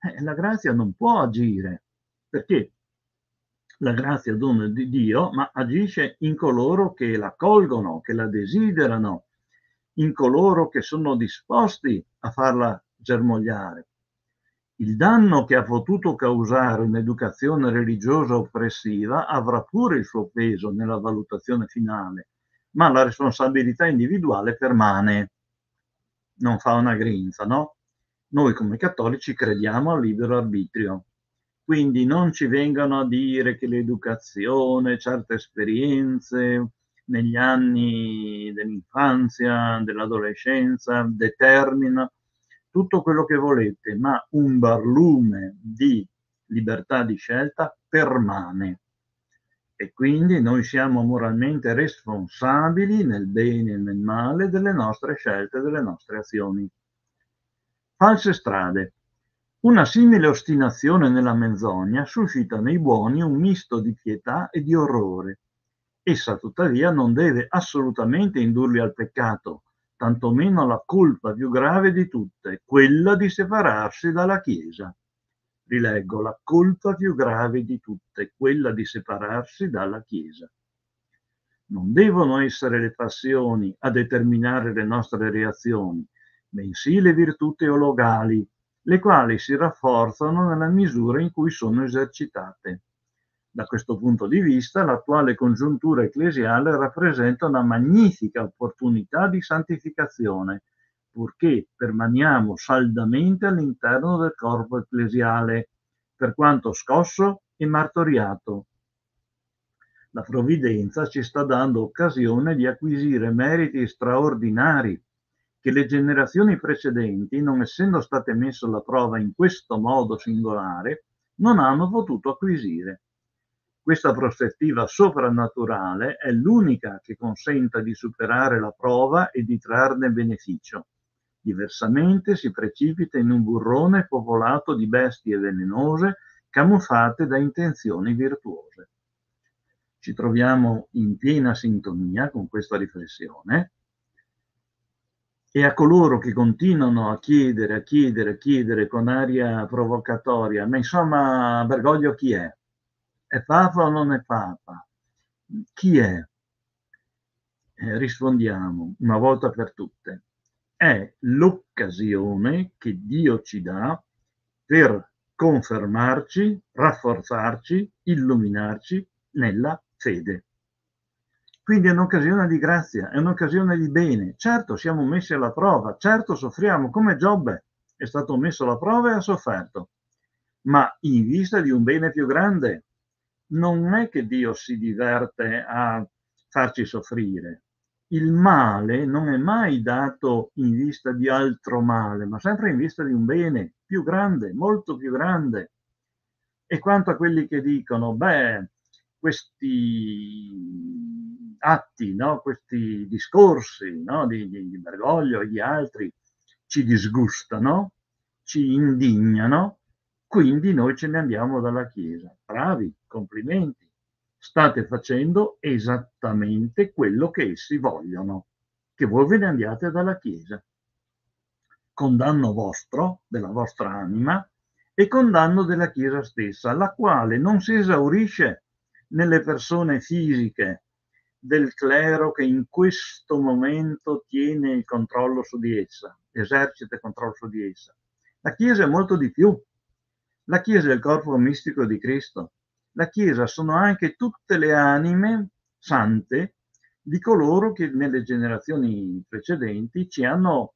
eh, la grazia non può agire, perché la grazia è dono di Dio, ma agisce in coloro che la colgono, che la desiderano, in coloro che sono disposti a farla germogliare. Il danno che ha potuto causare un'educazione religiosa oppressiva avrà pure il suo peso nella valutazione finale, ma la responsabilità individuale permane. Non fa una grinza, no? Noi come cattolici crediamo al libero arbitrio, quindi non ci vengano a dire che l'educazione, certe esperienze negli anni dell'infanzia, dell'adolescenza determina tutto quello che volete, ma un barlume di libertà di scelta permane. E quindi noi siamo moralmente responsabili nel bene e nel male delle nostre scelte, delle nostre azioni. False strade. Una simile ostinazione nella menzogna suscita nei buoni un misto di pietà e di orrore. Essa tuttavia non deve assolutamente indurli al peccato, tantomeno alla colpa più grave di tutte, quella di separarsi dalla Chiesa. Rileggo, la colpa più grave di tutte, quella di separarsi dalla Chiesa. Non devono essere le passioni a determinare le nostre reazioni, bensì le virtù teologali, le quali si rafforzano nella misura in cui sono esercitate. Da questo punto di vista, l'attuale congiuntura ecclesiale rappresenta una magnifica opportunità di santificazione, purché permaniamo saldamente all'interno del corpo ecclesiale, per quanto scosso e martoriato. La provvidenza ci sta dando occasione di acquisire meriti straordinari che le generazioni precedenti, non essendo state messe alla prova in questo modo singolare, non hanno potuto acquisire. Questa prospettiva soprannaturale è l'unica che consenta di superare la prova e di trarne beneficio. Diversamente si precipita in un burrone popolato di bestie velenose camuffate da intenzioni virtuose. Ci troviamo in piena sintonia con questa riflessione e a coloro che continuano a chiedere, a chiedere, a chiedere con aria provocatoria, ma insomma Bergoglio chi è? È Papa o non è Papa? Chi è? Eh, rispondiamo una volta per tutte. È l'occasione che Dio ci dà per confermarci, rafforzarci, illuminarci nella fede. Quindi è un'occasione di grazia, è un'occasione di bene. Certo siamo messi alla prova, certo soffriamo, come Giobbe è stato messo alla prova e ha sofferto, ma in vista di un bene più grande. Non è che Dio si diverte a farci soffrire. Il male non è mai dato in vista di altro male, ma sempre in vista di un bene più grande, molto più grande. E quanto a quelli che dicono, beh, questi atti, no? Questi discorsi, no? di, di, di Bergoglio e di altri ci disgustano, ci indignano, quindi noi ce ne andiamo dalla Chiesa. Bravi, complimenti. State facendo esattamente quello che essi vogliono, che voi ve ne andiate dalla Chiesa. Condanno vostro, della vostra anima, e condanno della Chiesa stessa, la quale non si esaurisce nelle persone fisiche del clero che in questo momento tiene il controllo su di essa, esercita il controllo su di essa. La Chiesa è molto di più. La Chiesa è il corpo mistico di Cristo. La Chiesa sono anche tutte le anime sante di coloro che nelle generazioni precedenti ci hanno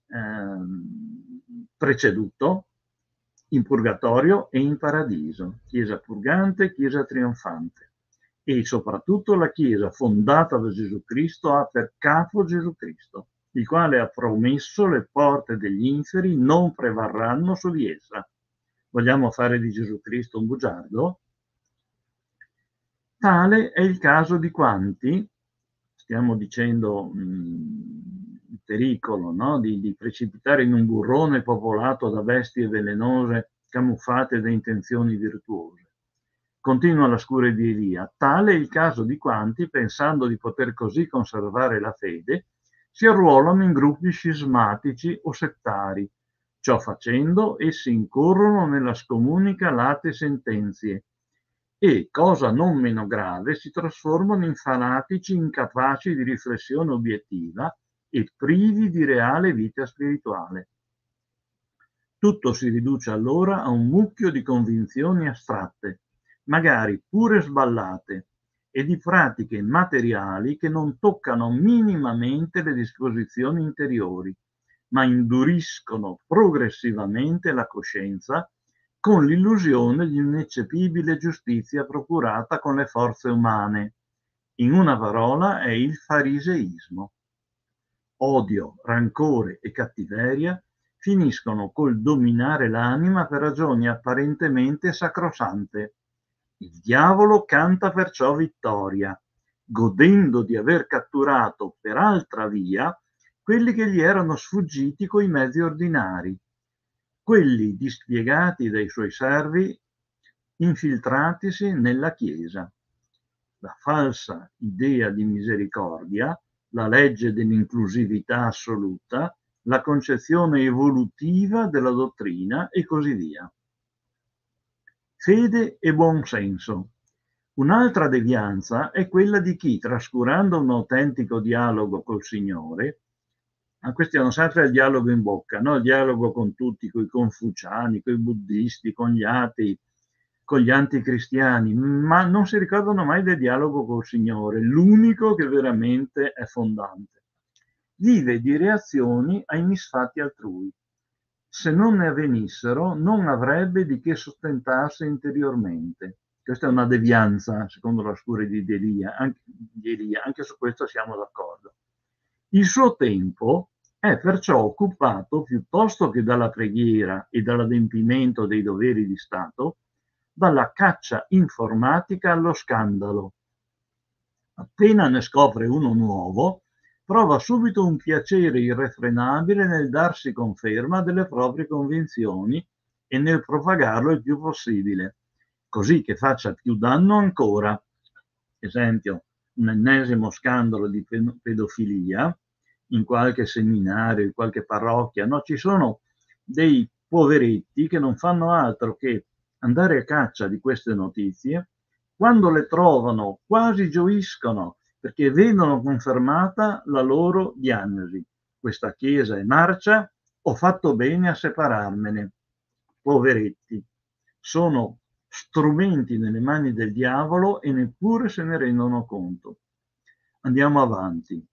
eh, preceduto in purgatorio e in paradiso. Chiesa purgante, Chiesa trionfante. E soprattutto la Chiesa fondata da Gesù Cristo ha per capo Gesù Cristo, il quale ha promesso le porte degli inferi non prevarranno su di essa. Vogliamo fare di Gesù Cristo un bugiardo? Tale è il caso di quanti, stiamo dicendo mh, il pericolo, no? di, di precipitare in un burrone popolato da bestie velenose camuffate da intenzioni virtuose. Continua la scure di Elia. Tale è il caso di quanti, pensando di poter così conservare la fede, si arruolano in gruppi scismatici o settari, Ciò facendo, essi incorrono nella scomunica late sentenzie e, cosa non meno grave, si trasformano in fanatici incapaci di riflessione obiettiva e privi di reale vita spirituale. Tutto si riduce allora a un mucchio di convinzioni astratte, magari pure sballate, e di pratiche materiali che non toccano minimamente le disposizioni interiori, ma induriscono progressivamente la coscienza con l'illusione di un'eccepibile giustizia procurata con le forze umane. In una parola è il fariseismo. Odio, rancore e cattiveria finiscono col dominare l'anima per ragioni apparentemente sacrosante. Il diavolo canta perciò vittoria, godendo di aver catturato per altra via quelli che gli erano sfuggiti coi mezzi ordinari, quelli dispiegati dai suoi servi infiltratisi nella Chiesa. La falsa idea di misericordia, la legge dell'inclusività assoluta, la concezione evolutiva della dottrina e così via. Fede e buonsenso. Un'altra devianza è quella di chi, trascurando un autentico dialogo col Signore, a questi hanno sempre il dialogo in bocca, no? Il dialogo con tutti, con i confuciani, con i buddisti, con gli atei, con gli anticristiani, ma non si ricordano mai del dialogo col Signore, l'unico che veramente è fondante. Vive di reazioni ai misfatti altrui. Se non ne avvenissero, non avrebbe di che sostentarsi interiormente. Questa è una devianza, secondo la scure di Elia, anche, di Elia, anche su questo siamo d'accordo. Il suo tempo è perciò occupato, piuttosto che dalla preghiera e dall'adempimento dei doveri di Stato, dalla caccia informatica allo scandalo. Appena ne scopre uno nuovo, prova subito un piacere irrefrenabile nel darsi conferma delle proprie convinzioni e nel propagarlo il più possibile, così che faccia più danno ancora. Esempio, un ennesimo scandalo di pedofilia in qualche seminario, in qualche parrocchia, no? Ci sono dei poveretti che non fanno altro che andare a caccia di queste notizie. Quando le trovano quasi gioiscono perché vedono confermata la loro diagnosi. Questa chiesa è marcia, ho fatto bene a separarmene. Poveretti, sono strumenti nelle mani del diavolo e neppure se ne rendono conto. Andiamo avanti.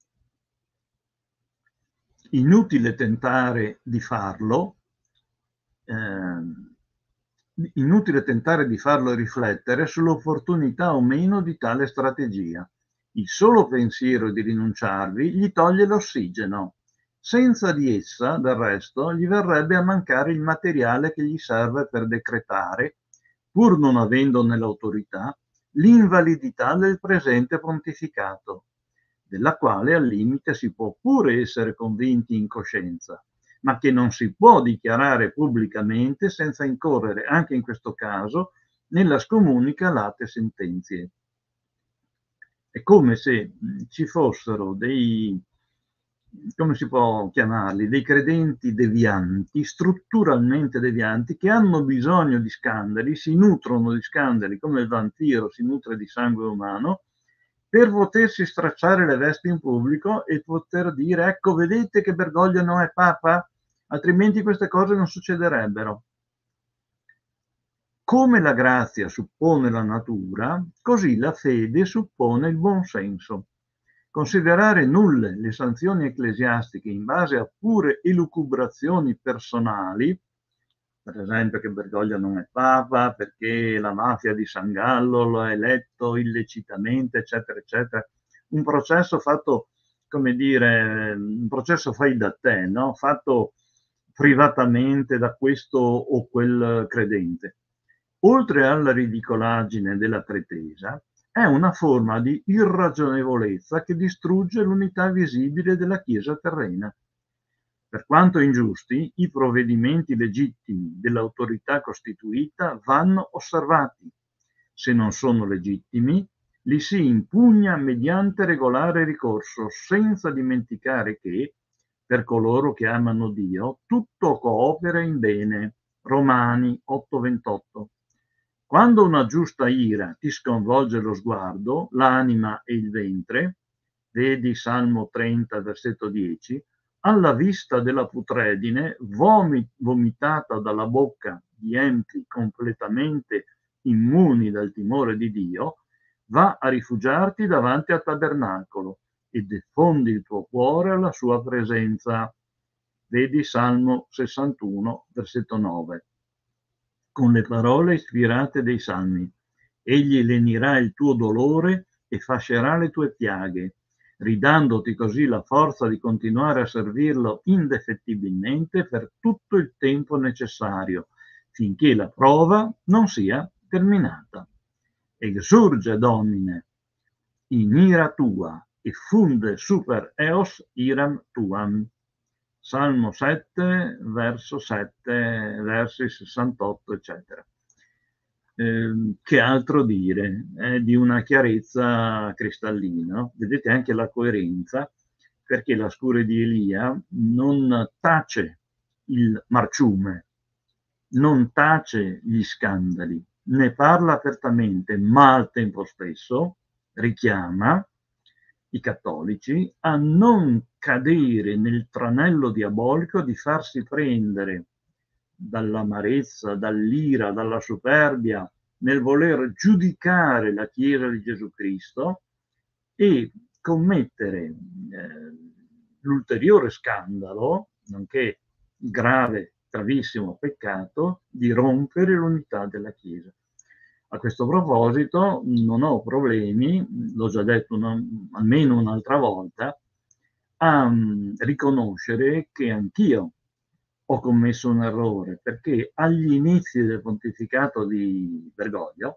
Inutile tentare di farlo, eh, inutile tentare di farlo riflettere sull'opportunità o meno di tale strategia. Il solo pensiero di rinunciarvi gli toglie l'ossigeno. Senza di essa, del resto, gli verrebbe a mancare il materiale che gli serve per decretare, pur non avendone l'autorità, l'invalidità del presente pontificato, della quale al limite si può pure essere convinti in coscienza, ma che non si può dichiarare pubblicamente senza incorrere, anche in questo caso, nella scomunica late sentenzie. È come se ci fossero dei, come si può chiamarli, dei credenti devianti, strutturalmente devianti, che hanno bisogno di scandali, si nutrono di scandali come il vampiro si nutre di sangue umano, per potersi stracciare le vesti in pubblico e poter dire: ecco, vedete che Bergoglio non è Papa? Altrimenti queste cose non succederebbero. Come la grazia suppone la natura, così la fede suppone il buonsenso. Considerare nulle le sanzioni ecclesiastiche in base a pure elucubrazioni personali, per esempio che Bergoglio non è Papa, perché la mafia di San Gallo lo ha eletto illecitamente, eccetera, eccetera. Un processo fatto, come dire, un processo fai da te, no? Fatto privatamente da questo o quel credente. Oltre alla ridicolaggine della pretesa, è una forma di irragionevolezza che distrugge l'unità visibile della Chiesa terrena. Per quanto ingiusti, i provvedimenti legittimi dell'autorità costituita vanno osservati. Se non sono legittimi, li si impugna mediante regolare ricorso, senza dimenticare che, per coloro che amano Dio, tutto coopera in bene. Romani otto ventotto. Quando una giusta ira ti sconvolge lo sguardo, l'anima e il ventre, vedi Salmo trenta, versetto dieci, alla vista della putredine vomi- vomitata dalla bocca di enti completamente immuni dal timore di Dio, va a rifugiarti davanti al tabernacolo e diffondi il tuo cuore alla sua presenza. Vedi Salmo sessantuno, versetto nove. Con le parole ispirate dei Salmi, egli lenirà il tuo dolore e fascerà le tue piaghe, ridandoti così la forza di continuare a servirlo indefettibilmente per tutto il tempo necessario, finché la prova non sia terminata. Exurge Domine in ira tua e funde super eos iram tuam. Salmo sette, verso sette, versi sessantotto, eccetera. Eh, che altro dire? È di una chiarezza cristallina. Vedete anche la coerenza, perché la scure di Elia non tace il marciume, non tace gli scandali, ne parla apertamente, ma al tempo stesso richiama i cattolici a non cadere nel tranello diabolico di farsi prendere dall'amarezza, dall'ira, dalla superbia, nel voler giudicare la Chiesa di Gesù Cristo e commettere eh, l'ulteriore scandalo, nonché grave, gravissimo peccato, di rompere l'unità della Chiesa. A questo proposito non ho problemi, l'ho già detto una, almeno un'altra volta, a um, riconoscere che anch'io ho commesso un errore, perché agli inizi del pontificato di Bergoglio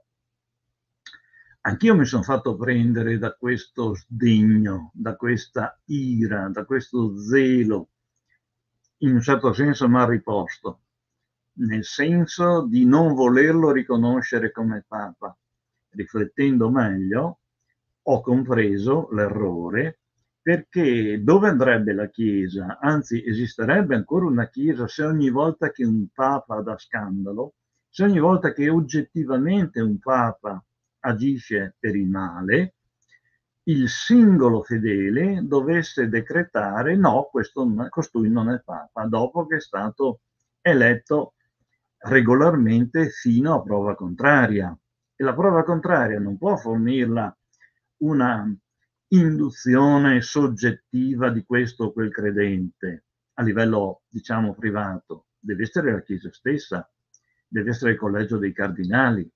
anch'io mi sono fatto prendere da questo sdegno, da questa ira, da questo zelo, in un certo senso mal riposto, nel senso di non volerlo riconoscere come Papa. Riflettendo meglio, ho compreso l'errore, perché dove andrebbe la Chiesa? Anzi, esisterebbe ancora una Chiesa se ogni volta che un Papa dà scandalo, se ogni volta che oggettivamente un Papa agisce per il male, il singolo fedele dovesse decretare no, questo, costui non è Papa, dopo che è stato eletto regolarmente fino a prova contraria. E la prova contraria non può fornirla una induzione soggettiva di questo o quel credente a livello, diciamo, privato. Deve essere la Chiesa stessa, deve essere il collegio dei cardinali.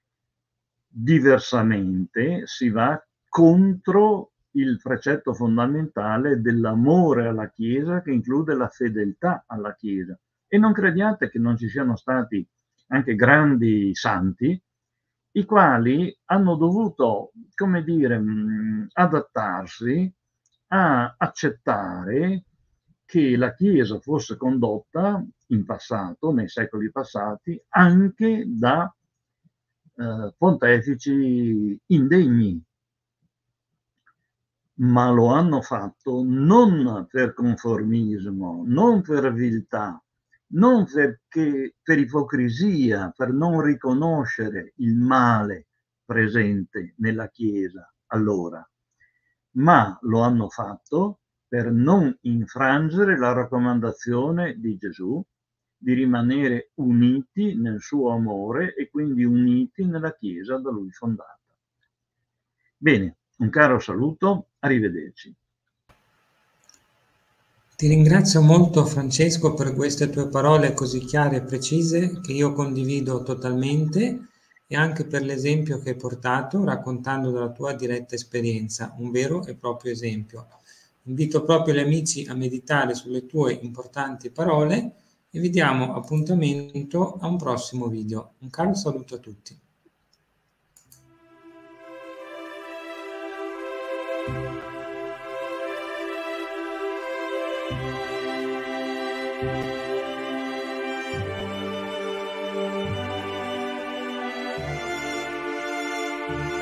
Diversamente si va contro il precetto fondamentale dell'amore alla Chiesa, che include la fedeltà alla Chiesa. E non crediate che non ci siano stati anche grandi santi, i quali hanno dovuto, come dire, mh, adattarsi a accettare che la Chiesa fosse condotta in passato, nei secoli passati, anche da eh, pontefici indegni, ma lo hanno fatto non per conformismo, non per viltà, non perché per ipocrisia, per non riconoscere il male presente nella Chiesa allora, ma lo hanno fatto per non infrangere la raccomandazione di Gesù di rimanere uniti nel suo amore e quindi uniti nella Chiesa da lui fondata. Bene, un caro saluto, arrivederci. Ti ringrazio molto Francesco per queste tue parole così chiare e precise che io condivido totalmente e anche per l'esempio che hai portato raccontando della tua diretta esperienza, un vero e proprio esempio. Invito proprio gli amici a meditare sulle tue importanti parole e vi diamo appuntamento a un prossimo video. Un caro saluto a tutti. Thank you.